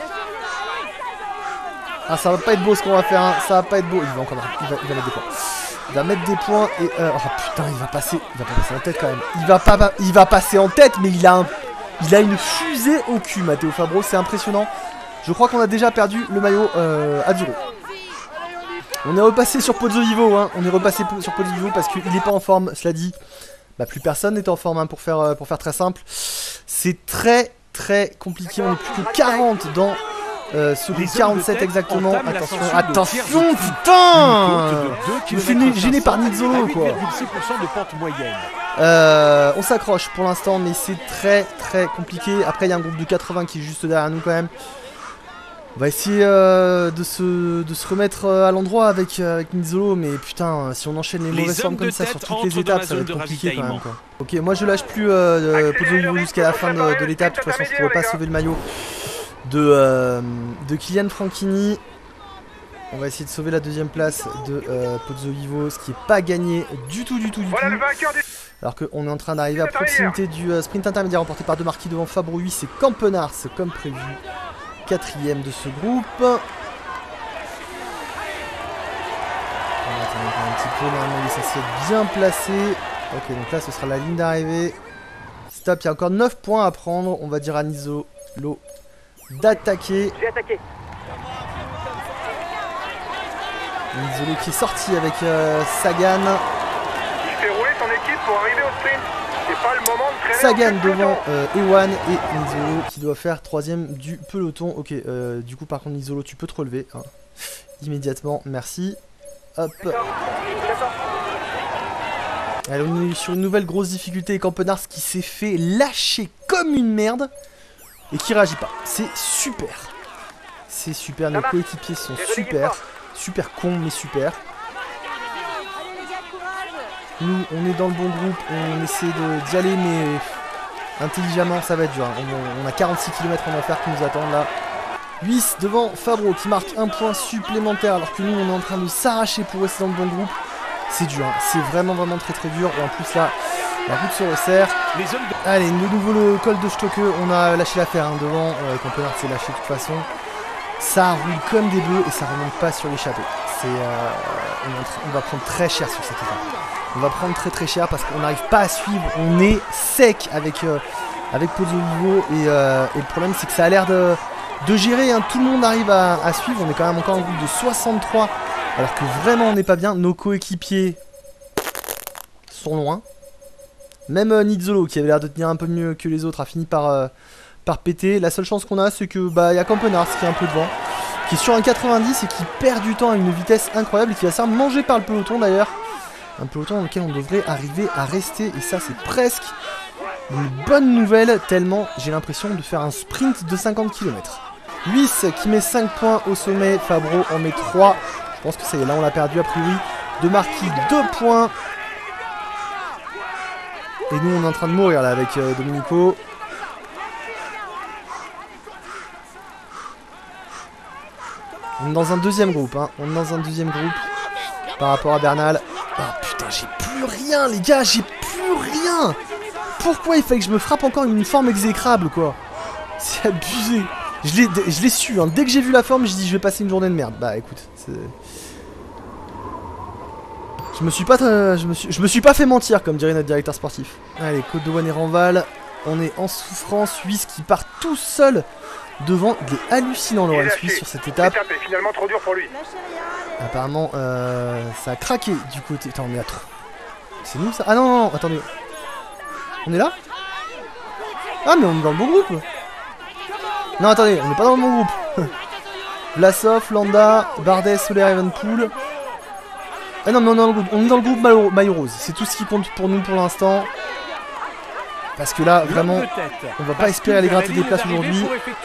Speaker 1: Ah, ça va pas être beau ce qu'on va faire, hein. Ça va pas être beau. Il va encore il va, il va mettre des points. Il va mettre des points et... Euh, oh putain, il va passer... Il va pas passer en tête quand même. Il va pas, il va passer en tête, mais il a un... Il a une fusée au cul, Matteo Fabreau. C'est impressionnant. Je crois qu'on a déjà perdu le maillot euh, à Giro. On est repassé sur Pozzovivo, hein. On est repassé sur Pozzovivo parce qu'il n'est pas en forme, cela dit. Bah, plus personne n'est en forme, hein, pour, faire, pour faire très simple. C'est très très compliqué. On est plus que quarante dans... Euh, ce groupe quarante-sept exactement. Attention, attention, putain. Je me suis gêné par Nizzolo quoi. Euh, on s'accroche pour l'instant, mais c'est très très compliqué. Après, il y a un groupe de quatre-vingts qui est juste derrière nous quand même. On va essayer euh, de, se, de se remettre à l'endroit avec, euh, avec Nizzolo, mais putain, si on enchaîne les mauvaises formes comme ça sur toutes les étapes, ça va être compliqué quand même quoi. Ok, moi je lâche plus euh, Pozzovivo jusqu'à la fin de, de l'étape. De toute façon, je pourrais pas sauver le maillot de, euh, de Kylian Franchini. On va essayer de sauver la deuxième place de euh, Pozzovivo, ce qui n'est pas gagné du tout, du tout, du
Speaker 2: voilà
Speaker 1: tout.
Speaker 2: Le vainqueur du...
Speaker 1: Alors qu'on est en train d'arriver à proximité du euh, sprint intermédiaire remporté par De Marquis devant Fabreau. C'est Campenars comme prévu, quatrième de ce groupe. normalement il est censé être bien placé. Ok, donc là ce sera la ligne d'arrivée. Stop, il y a encore neuf points à prendre. On va dire à Nizolo d'attaquer.
Speaker 2: J'ai attaqué.
Speaker 1: Nizolo qui est sorti avec euh, Sagan.
Speaker 2: Il fait rouler son équipe pour arriver au sprint. C'est pas le moment de traîner.
Speaker 1: Sagan devant euh, Ewan et Nizolo qui doit faire troisième du peloton. Ok, euh, du coup par contre Nizolo tu peux te relever hein. Immédiatement, merci. Hop. Allez, on est sur une nouvelle grosse difficulté. Campenars qui s'est fait lâcher comme une merde et qui réagit pas. C'est super. C'est super, nos coéquipiers sont super. Super con mais super. Nous on est dans le bon groupe, on essaie d'y aller mais intelligemment ça va être dur. On, on a quarante-six kilomètres en enfer qui nous attendent là. Huis devant Fabro qui marque un point supplémentaire alors que nous on est en train de s'arracher pour rester dans le bon groupe. C'est dur, hein. C'est vraiment vraiment très très dur et en plus là la route se resserre. Allez, de nouveau le col de Stocke, on a lâché l'affaire hein, devant, euh, Campenard s'est lâché de toute façon. Ça roule comme des bœufs et ça remonte pas sur les chapeaux. C'est, euh, on, on va prendre très cher sur cette étape. On va prendre très très cher parce qu'on n'arrive pas à suivre. On est sec avec, euh, avec Pozzovivo et, euh, et le problème c'est que ça a l'air de, de gérer. Hein. Tout le monde arrive à, à suivre. On est quand même encore en groupe de soixante-trois alors que vraiment on n'est pas bien. Nos coéquipiers sont loin. Même euh, Nizzolo qui avait l'air de tenir un peu mieux que les autres a fini par... Euh, par péter. La seule chance qu'on a c'est que bah il y a Campenars qui est un peu devant, qui est sur un quatre-vingt-dix et qui perd du temps à une vitesse incroyable et qui va se faire manger par le peloton d'ailleurs. Un peloton dans lequel on devrait arriver à rester et ça c'est presque une bonne nouvelle tellement j'ai l'impression de faire un sprint de cinquante kilomètres. Huis qui met cinq points au sommet, Fabro en met trois. Je pense que ça y est, là on l'a perdu a priori. De Marquis deux points. Et nous on est en train de mourir là avec euh, Domenico. On est dans un deuxième groupe, hein. On est dans un deuxième groupe par rapport à Bernal. Oh putain, j'ai plus rien, les gars, j'ai plus rien. Pourquoi il fallait que je me frappe encore une forme exécrable, quoi? C'est abusé. Je l'ai su, hein. Dès que j'ai vu la forme, j'ai dit je vais passer une journée de merde. Bah écoute, c'est... Je me suis pas, je me suis, je me suis pas fait mentir, comme dirait notre directeur sportif. Allez, Côte de Douane et Ranval. On est en souffrance. Huis qui part tout seul devant. Il est hallucinant, Laurent Suisse, sur cette étape.
Speaker 2: L'étape est finalement trop dur pour lui.
Speaker 1: Apparemment, euh, ça a craqué du côté. Attends, on est à trop. C'est nous ça? Ah non, non, non, attendez. On est là? Ah, mais on est dans le bon groupe. Non, attendez, on n'est pas dans le bon groupe. Vlasov, Landa, Bardet, Soler, Evenpool. Ah non, mais on est dans le groupe, on est dans le groupe maillot rose. C'est tout ce qui compte pour nous pour l'instant. Parce que là, vraiment, on va pas espérer aller gratter des places aujourd'hui.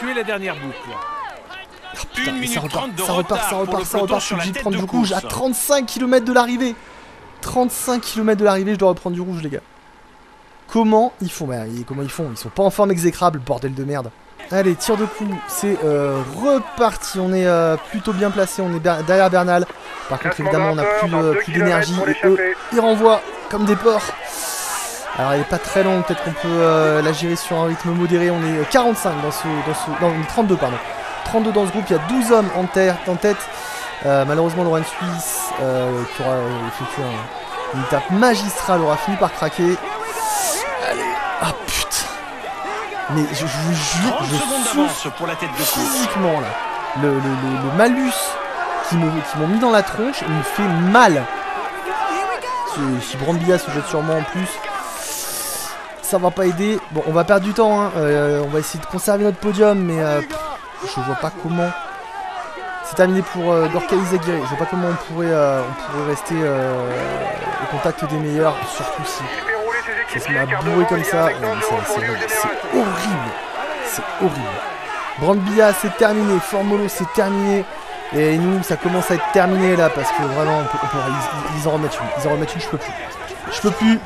Speaker 1: Oh, putain, mais ça repart, ça repart, ça repart, ça repart. Je suis obligé de prendre du rouge à trente-cinq kilomètres de l'arrivée. trente-cinq kilomètres de l'arrivée, je dois reprendre du rouge, les gars. Comment ils font? Bah, comment ils font? Ils sont pas en forme exécrable, bordel de merde. Allez, tir de coup, c'est euh, reparti. On est euh, plutôt bien placé, on est derrière Bernal. Par contre, évidemment, on n'a plus, euh, plus d'énergie. Et eux, ils renvoient comme des porcs. Alors, elle est pas très longue, peut-être qu'on peut, peut euh, la gérer sur un rythme modéré. On est quarante-cinq dans ce. Dans ce non, on est trente-deux, pardon. trente-deux dans ce groupe, il y a douze hommes en, terre, en tête. Euh, malheureusement, Laurent Suisse, euh, qui aura euh, effectué un, une étape magistrale, aura fini par craquer. Allez, ah putain. Mais je, je vous jure, je souffre pour la tête de physiquement là. Le, le, le, le malus qui m'ont qui mis dans la tronche me fait mal. Si, si Brambilla se jette sur moi en plus, ça va pas aider. Bon, on va perdre du temps, hein. euh, on va essayer de conserver notre podium, mais euh, pff, je vois pas comment. C'est terminé pour euh, Gorka Izagirre. Je vois pas comment on pourrait, euh, on pourrait rester euh, au contact des meilleurs, surtout si. Ça se met à bourrer comme ça, c'est horrible, c'est horrible. Brambilla c'est terminé, Formolo c'est terminé, et nous ça commence à être terminé là parce que vraiment on peut, on peut, ils, ils en remettent une, ils en remettent une, je peux plus, je peux plus.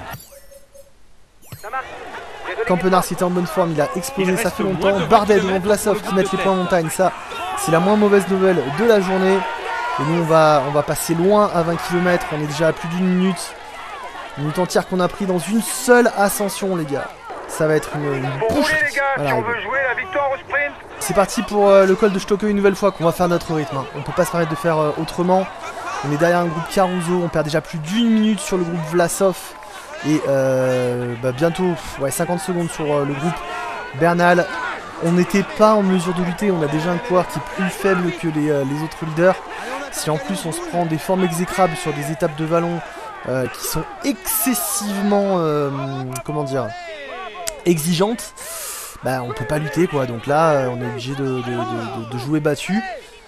Speaker 1: Campenard qui était en bonne forme, il a explosé, ça fait longtemps. Bardet devant Vlasov qui mettent les points en montagne, ça c'est la moins mauvaise nouvelle de la journée. Et nous on va, on va passer loin à vingt kilomètres, on est déjà à plus d'une minute. Une minute entière qu'on a pris dans une seule ascension, les gars. Ça va être une, une bouche. Voilà, c'est parti pour euh, le col de Stocke une nouvelle fois qu'on va faire notre rythme. Hein. On peut pas se permettre de faire euh, autrement. On est derrière un groupe Caruso, on perd déjà plus d'une minute sur le groupe Vlasov. Et euh, bah bientôt ouais, cinquante secondes sur euh, le groupe Bernal. On n'était pas en mesure de lutter, on a déjà un coureur qui est plus faible que les, euh, les autres leaders. Si en plus on se prend des formes exécrables sur des étapes de vallon euh, qui sont excessivement, euh, comment dire, exigeantes, bah on peut pas lutter quoi. Donc là euh, on est obligé de, de, de, de, de jouer battu.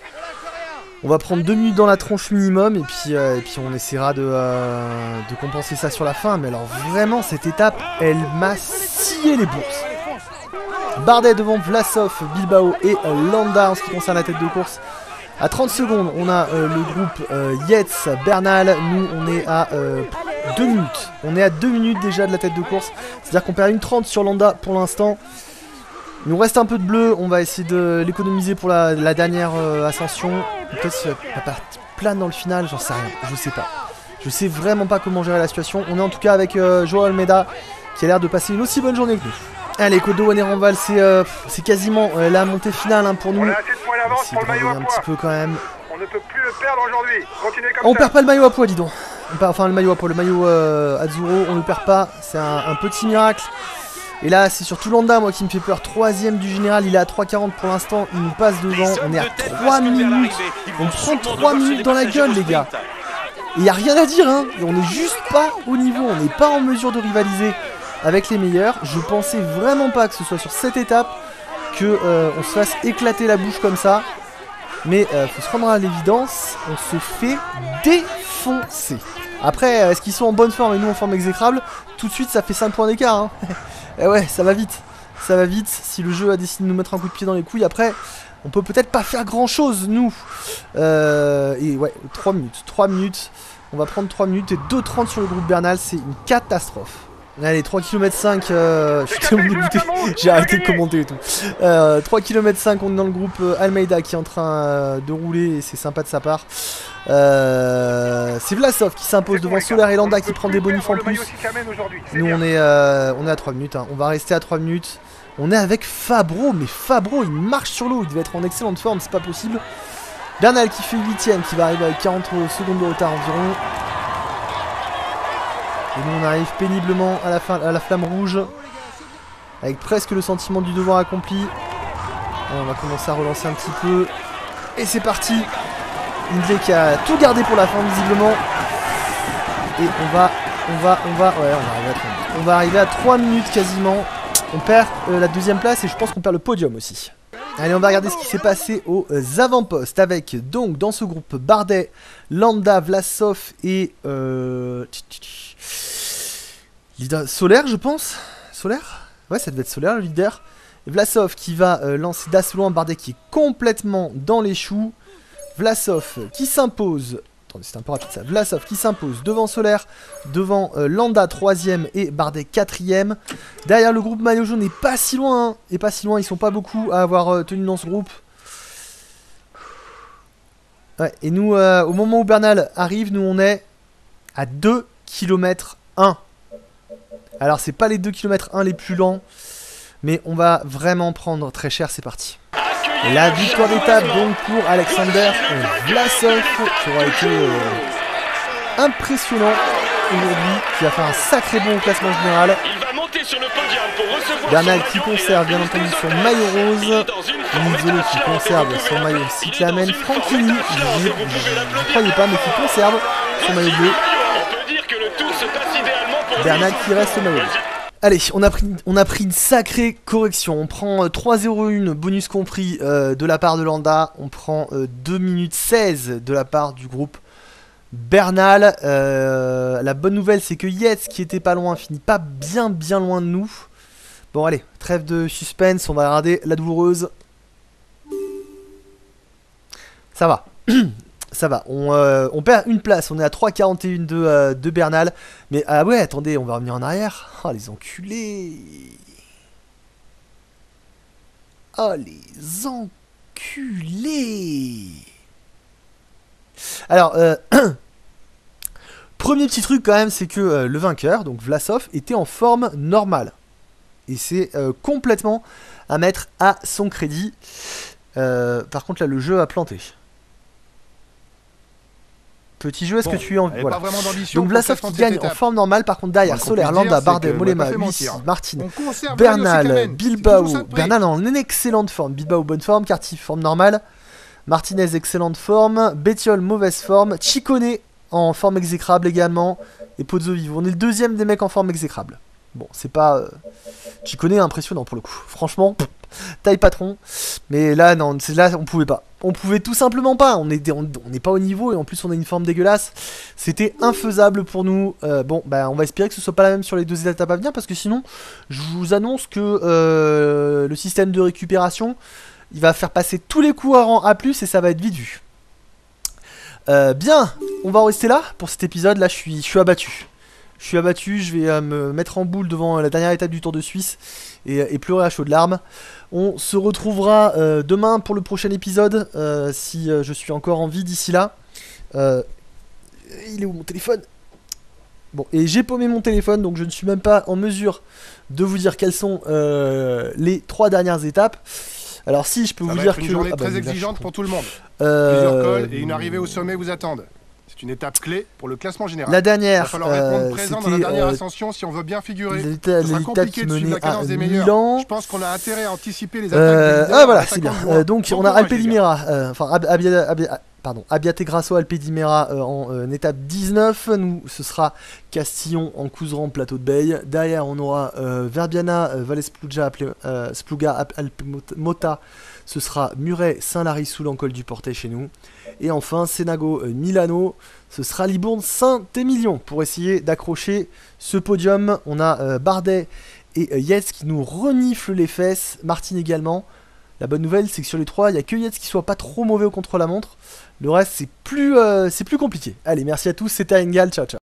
Speaker 1: On va prendre deux minutes dans la tronche minimum et puis, euh, et puis on essaiera de, euh, de compenser ça sur la fin. Mais alors vraiment cette étape elle m'a scié les bourses. Bardet devant Vlasov, Bilbao et euh, Landa en ce qui concerne la tête de course. À trente secondes on a euh, le groupe euh, Yates, Bernal. Nous on est à euh, deux minutes. On est à deux minutes déjà de la tête de course. C'est à dire qu'on perd une trente sur Landa pour l'instant. Il nous reste un peu de bleu, on va essayer de l'économiser pour la, la dernière euh, ascension. Peut-être si la partie plane dans le final, j'en sais rien, je sais pas. Je sais vraiment pas comment gérer la situation. On est en tout cas avec euh, Joao Almeida qui a l'air de passer une aussi bonne journée que nous. Allez, Côte de Wanner-en-Val, c'est euh, quasiment euh, la montée finale hein, pour nous.
Speaker 2: On a assez de points d'avance pour le maillot à
Speaker 1: un
Speaker 2: poids.
Speaker 1: petit peu quand même.
Speaker 2: On ne peut plus le perdre aujourd'hui. Continuez comme
Speaker 1: On
Speaker 2: ça.
Speaker 1: perd pas le maillot à poids, dis donc. On perd, enfin le maillot à poids, le maillot euh, Azzurro, on le perd pas. C'est un, un petit miracle. Et là, c'est surtout Landa, moi, qui me fait peur. Troisième du général, il est à trois quarante pour l'instant. Il nous passe devant. On est à trois minutes. On prend trois minutes dans la gueule, les gars. Et il n'y a rien à dire, hein. Et on n'est juste pas au niveau. On n'est pas en mesure de rivaliser avec les meilleurs. Je pensais vraiment pas que ce soit sur cette étape que euh, on se fasse éclater la bouche comme ça. Mais euh, faut se rendre à l'évidence, on se fait défoncer. Après, est-ce qu'ils sont en bonne forme et nous en forme exécrable? Tout de suite, ça fait cinq points d'écart, hein. Et ouais, ça va vite. Ça va vite. Si le jeu a décidé de nous mettre un coup de pied dans les couilles, après, on peut peut-être pas faire grand-chose, nous. Euh, et ouais, trois minutes. trois minutes. On va prendre trois minutes et deux trente sur le groupe Bernal. C'est une catastrophe. Allez, trois kilomètres cinq. Euh, je suis tellement dégoûté. J'ai arrêté de commenter et tout. Euh, trois kilomètres cinq, on est dans le groupe euh, Almeida qui est en train euh, de rouler. Et c'est sympa de sa part. Euh, c'est Vlasov qui s'impose devant Soler et Landa qui prend des bonus en plus. Nous on est, euh, on est à trois minutes, hein. On va rester à trois minutes. On est avec Fabro, mais Fabro il marche sur l'eau, il devait être en excellente forme, c'est pas possible. Bernal qui fait huitième, qui va arriver avec quarante secondes de retard environ. Et nous on arrive péniblement à la, fin, à la flamme rouge, avec presque le sentiment du devoir accompli. On va commencer à relancer un petit peu. Et c'est parti. Hindley qui a tout gardé pour la fin visiblement. Et on va, on va, on va, ouais, on va arriver à trois minutes. On va arriver à trois minutes quasiment. On perd euh, la deuxième place et je pense qu'on perd le podium aussi. Allez, on va regarder ce qui s'est passé aux avant-postes avec donc dans ce groupe Bardet, Landa, Vlasov et euh... Soler, je pense. Soler? Ouais, ça devait être Soler le leader. Et Vlasov qui va euh, lancer d'assaut, Bardet qui est complètement dans les choux. Vlasov qui s'impose, attendez c'est un peu rapide ça, Vlasov qui s'impose devant Soler, devant euh, Landa troisième et Bardet quatrième. Derrière le groupe maillot jaune n'est pas si loin, hein, et pas si loin, ils sont pas beaucoup à avoir euh, tenu dans ce groupe. Ouais, et nous, euh, au moment où Bernal arrive, nous on est à deux kilomètres un. Alors c'est pas les deux kilomètres un les plus lents, mais on va vraiment prendre très cher, c'est parti. La victoire d'étape donc pour Alexander Vlasov qui aura été euh, impressionnant aujourd'hui, qui a fait un sacré bon au classement général. Bernal qui conserve bien entendu son maillot rose, Nizzolo qui conserve son maillot cyclamen, Franchini, je ne croyais pas mais qui conserve son maillot bleu. Bernal qui reste au maillot bleu. Allez, on a, pris, on a pris une sacrée correction. On prend euh, trois zéro un, bonus compris, euh, de la part de Landa. On prend euh, deux minutes seize de la part du groupe Bernal. Euh, la bonne nouvelle, c'est que Yates, qui était pas loin, finit pas bien bien loin de nous. Bon, allez, trêve de suspense. On va regarder la douloureuse. Ça va. Ça va, on, euh, on perd une place, on est à trois quarante et un de, euh, de Bernal. Mais ah ouais, attendez, on va revenir en arrière. Oh les enculés. Oh les enculés. Alors, euh, premier petit truc quand même, c'est que euh, le vainqueur, donc Vlasov, était en forme normale. Et c'est euh, complètement à mettre à son crédit. Euh, par contre là, le jeu a planté. Petit jeu, est-ce
Speaker 4: Bon,
Speaker 1: que tu es en...
Speaker 4: elle avait
Speaker 1: Voilà.
Speaker 4: pas vraiment d'ambition
Speaker 1: Donc
Speaker 4: pour le
Speaker 1: Vlasov
Speaker 4: classement
Speaker 1: qui
Speaker 4: de cette
Speaker 1: gagne en
Speaker 4: étape.
Speaker 1: forme normale, par contre derrière
Speaker 4: Donc, on
Speaker 1: Soler,
Speaker 4: peut
Speaker 1: Landa,
Speaker 4: dire,
Speaker 1: Bardet,
Speaker 4: c'est que,
Speaker 1: Mollema,
Speaker 4: on va pas fait
Speaker 1: Luis,
Speaker 4: mentir.
Speaker 1: Martin,
Speaker 4: On conserve
Speaker 1: Bernal,
Speaker 4: Bernal,
Speaker 1: Bilbao, Bernal en une excellente forme, Bilbao bonne forme, Carty forme normale, Martinez excellente forme, Bettiol mauvaise forme, Ciccone en forme exécrable également, et Pozzovivo. On est le deuxième des mecs en forme exécrable. Bon, c'est pas... Euh... Ciccone est impressionnant pour le coup. Franchement, pff, taille patron. Mais là, non, c'est là, on pouvait pas. On pouvait tout simplement pas. On n'est on, on pas au niveau et en plus on a une forme dégueulasse. C'était infaisable pour nous. Euh, bon, bah on va espérer que ce soit pas la même sur les deux étapes à venir parce que sinon, je vous annonce que euh, le système de récupération, il va faire passer tous les coureurs en A plus, et ça va être vite vu. Euh, bien, on va en rester là pour cet épisode. Là, je suis, je suis abattu. Je suis abattu, je vais euh, me mettre en boule devant la dernière étape du Tour de Suisse et, et pleurer à chaudes larmes. On se retrouvera euh, demain pour le prochain épisode, euh, si euh, je suis encore en vie d'ici là. Euh, il est où mon téléphone? Bon, et j'ai paumé mon téléphone, donc je ne suis même pas en mesure de vous dire quelles sont euh, les trois dernières étapes. Alors si, je peux
Speaker 4: Ça
Speaker 1: vous
Speaker 4: va
Speaker 1: dire
Speaker 4: être une
Speaker 1: que...
Speaker 4: journée
Speaker 1: ah bah,
Speaker 4: très
Speaker 1: là,
Speaker 4: exigeante
Speaker 1: je
Speaker 4: pour tout le monde.
Speaker 1: Euh,
Speaker 4: Plusieurs cols et une arrivée au sommet vous attendent. C'est une étape clé pour le classement général.
Speaker 1: La
Speaker 4: Il va
Speaker 1: dernière,
Speaker 4: falloir répondre
Speaker 1: euh,
Speaker 4: présent dans la
Speaker 1: c'était
Speaker 4: dernière
Speaker 1: euh,
Speaker 4: ascension si on veut bien figurer.
Speaker 1: l'étape
Speaker 4: Ce sera
Speaker 1: l'étape
Speaker 4: compliqué
Speaker 1: qui
Speaker 4: de suivre
Speaker 1: menait
Speaker 4: la cadence
Speaker 1: à
Speaker 4: des meilleurs.
Speaker 1: Milan.
Speaker 4: Je pense qu'on a intérêt à anticiper les attaques
Speaker 1: Euh,
Speaker 4: des leaders
Speaker 1: ah
Speaker 4: en
Speaker 1: voilà, c'est bien.
Speaker 4: attaquant de loin.
Speaker 1: Euh, donc
Speaker 4: Bon
Speaker 1: on a
Speaker 4: courage,
Speaker 1: Alpe
Speaker 4: les gars.
Speaker 1: d'Humeara, euh, enfin Ab- Abia- Abia- pardon, Abbiate Grasso, Alpe d'Humeara euh, en euh, étape dix-neuf. Nous, ce sera Castillon en Couserans, Plateau de Beille. Derrière, on aura euh, Verbiana, euh, Valle Spluga, Aple- euh, Spluga, Ap- Alpe Mot- Mota. Ce sera Muret, Saint-Lary-Soul en col du Portet chez nous. Et enfin, Senago, euh, Milano. Ce sera Libourne, Saint-Émilion pour essayer d'accrocher ce podium. On a euh, Bardet et euh, Yates qui nous reniflent les fesses. Martin également. La bonne nouvelle, c'est que sur les trois, il n'y a que Yates qui soit pas trop mauvais au contre-la-montre. Le reste, c'est plus, euh, c'est plus compliqué. Allez, merci à tous. C'était Engal. Ciao, ciao.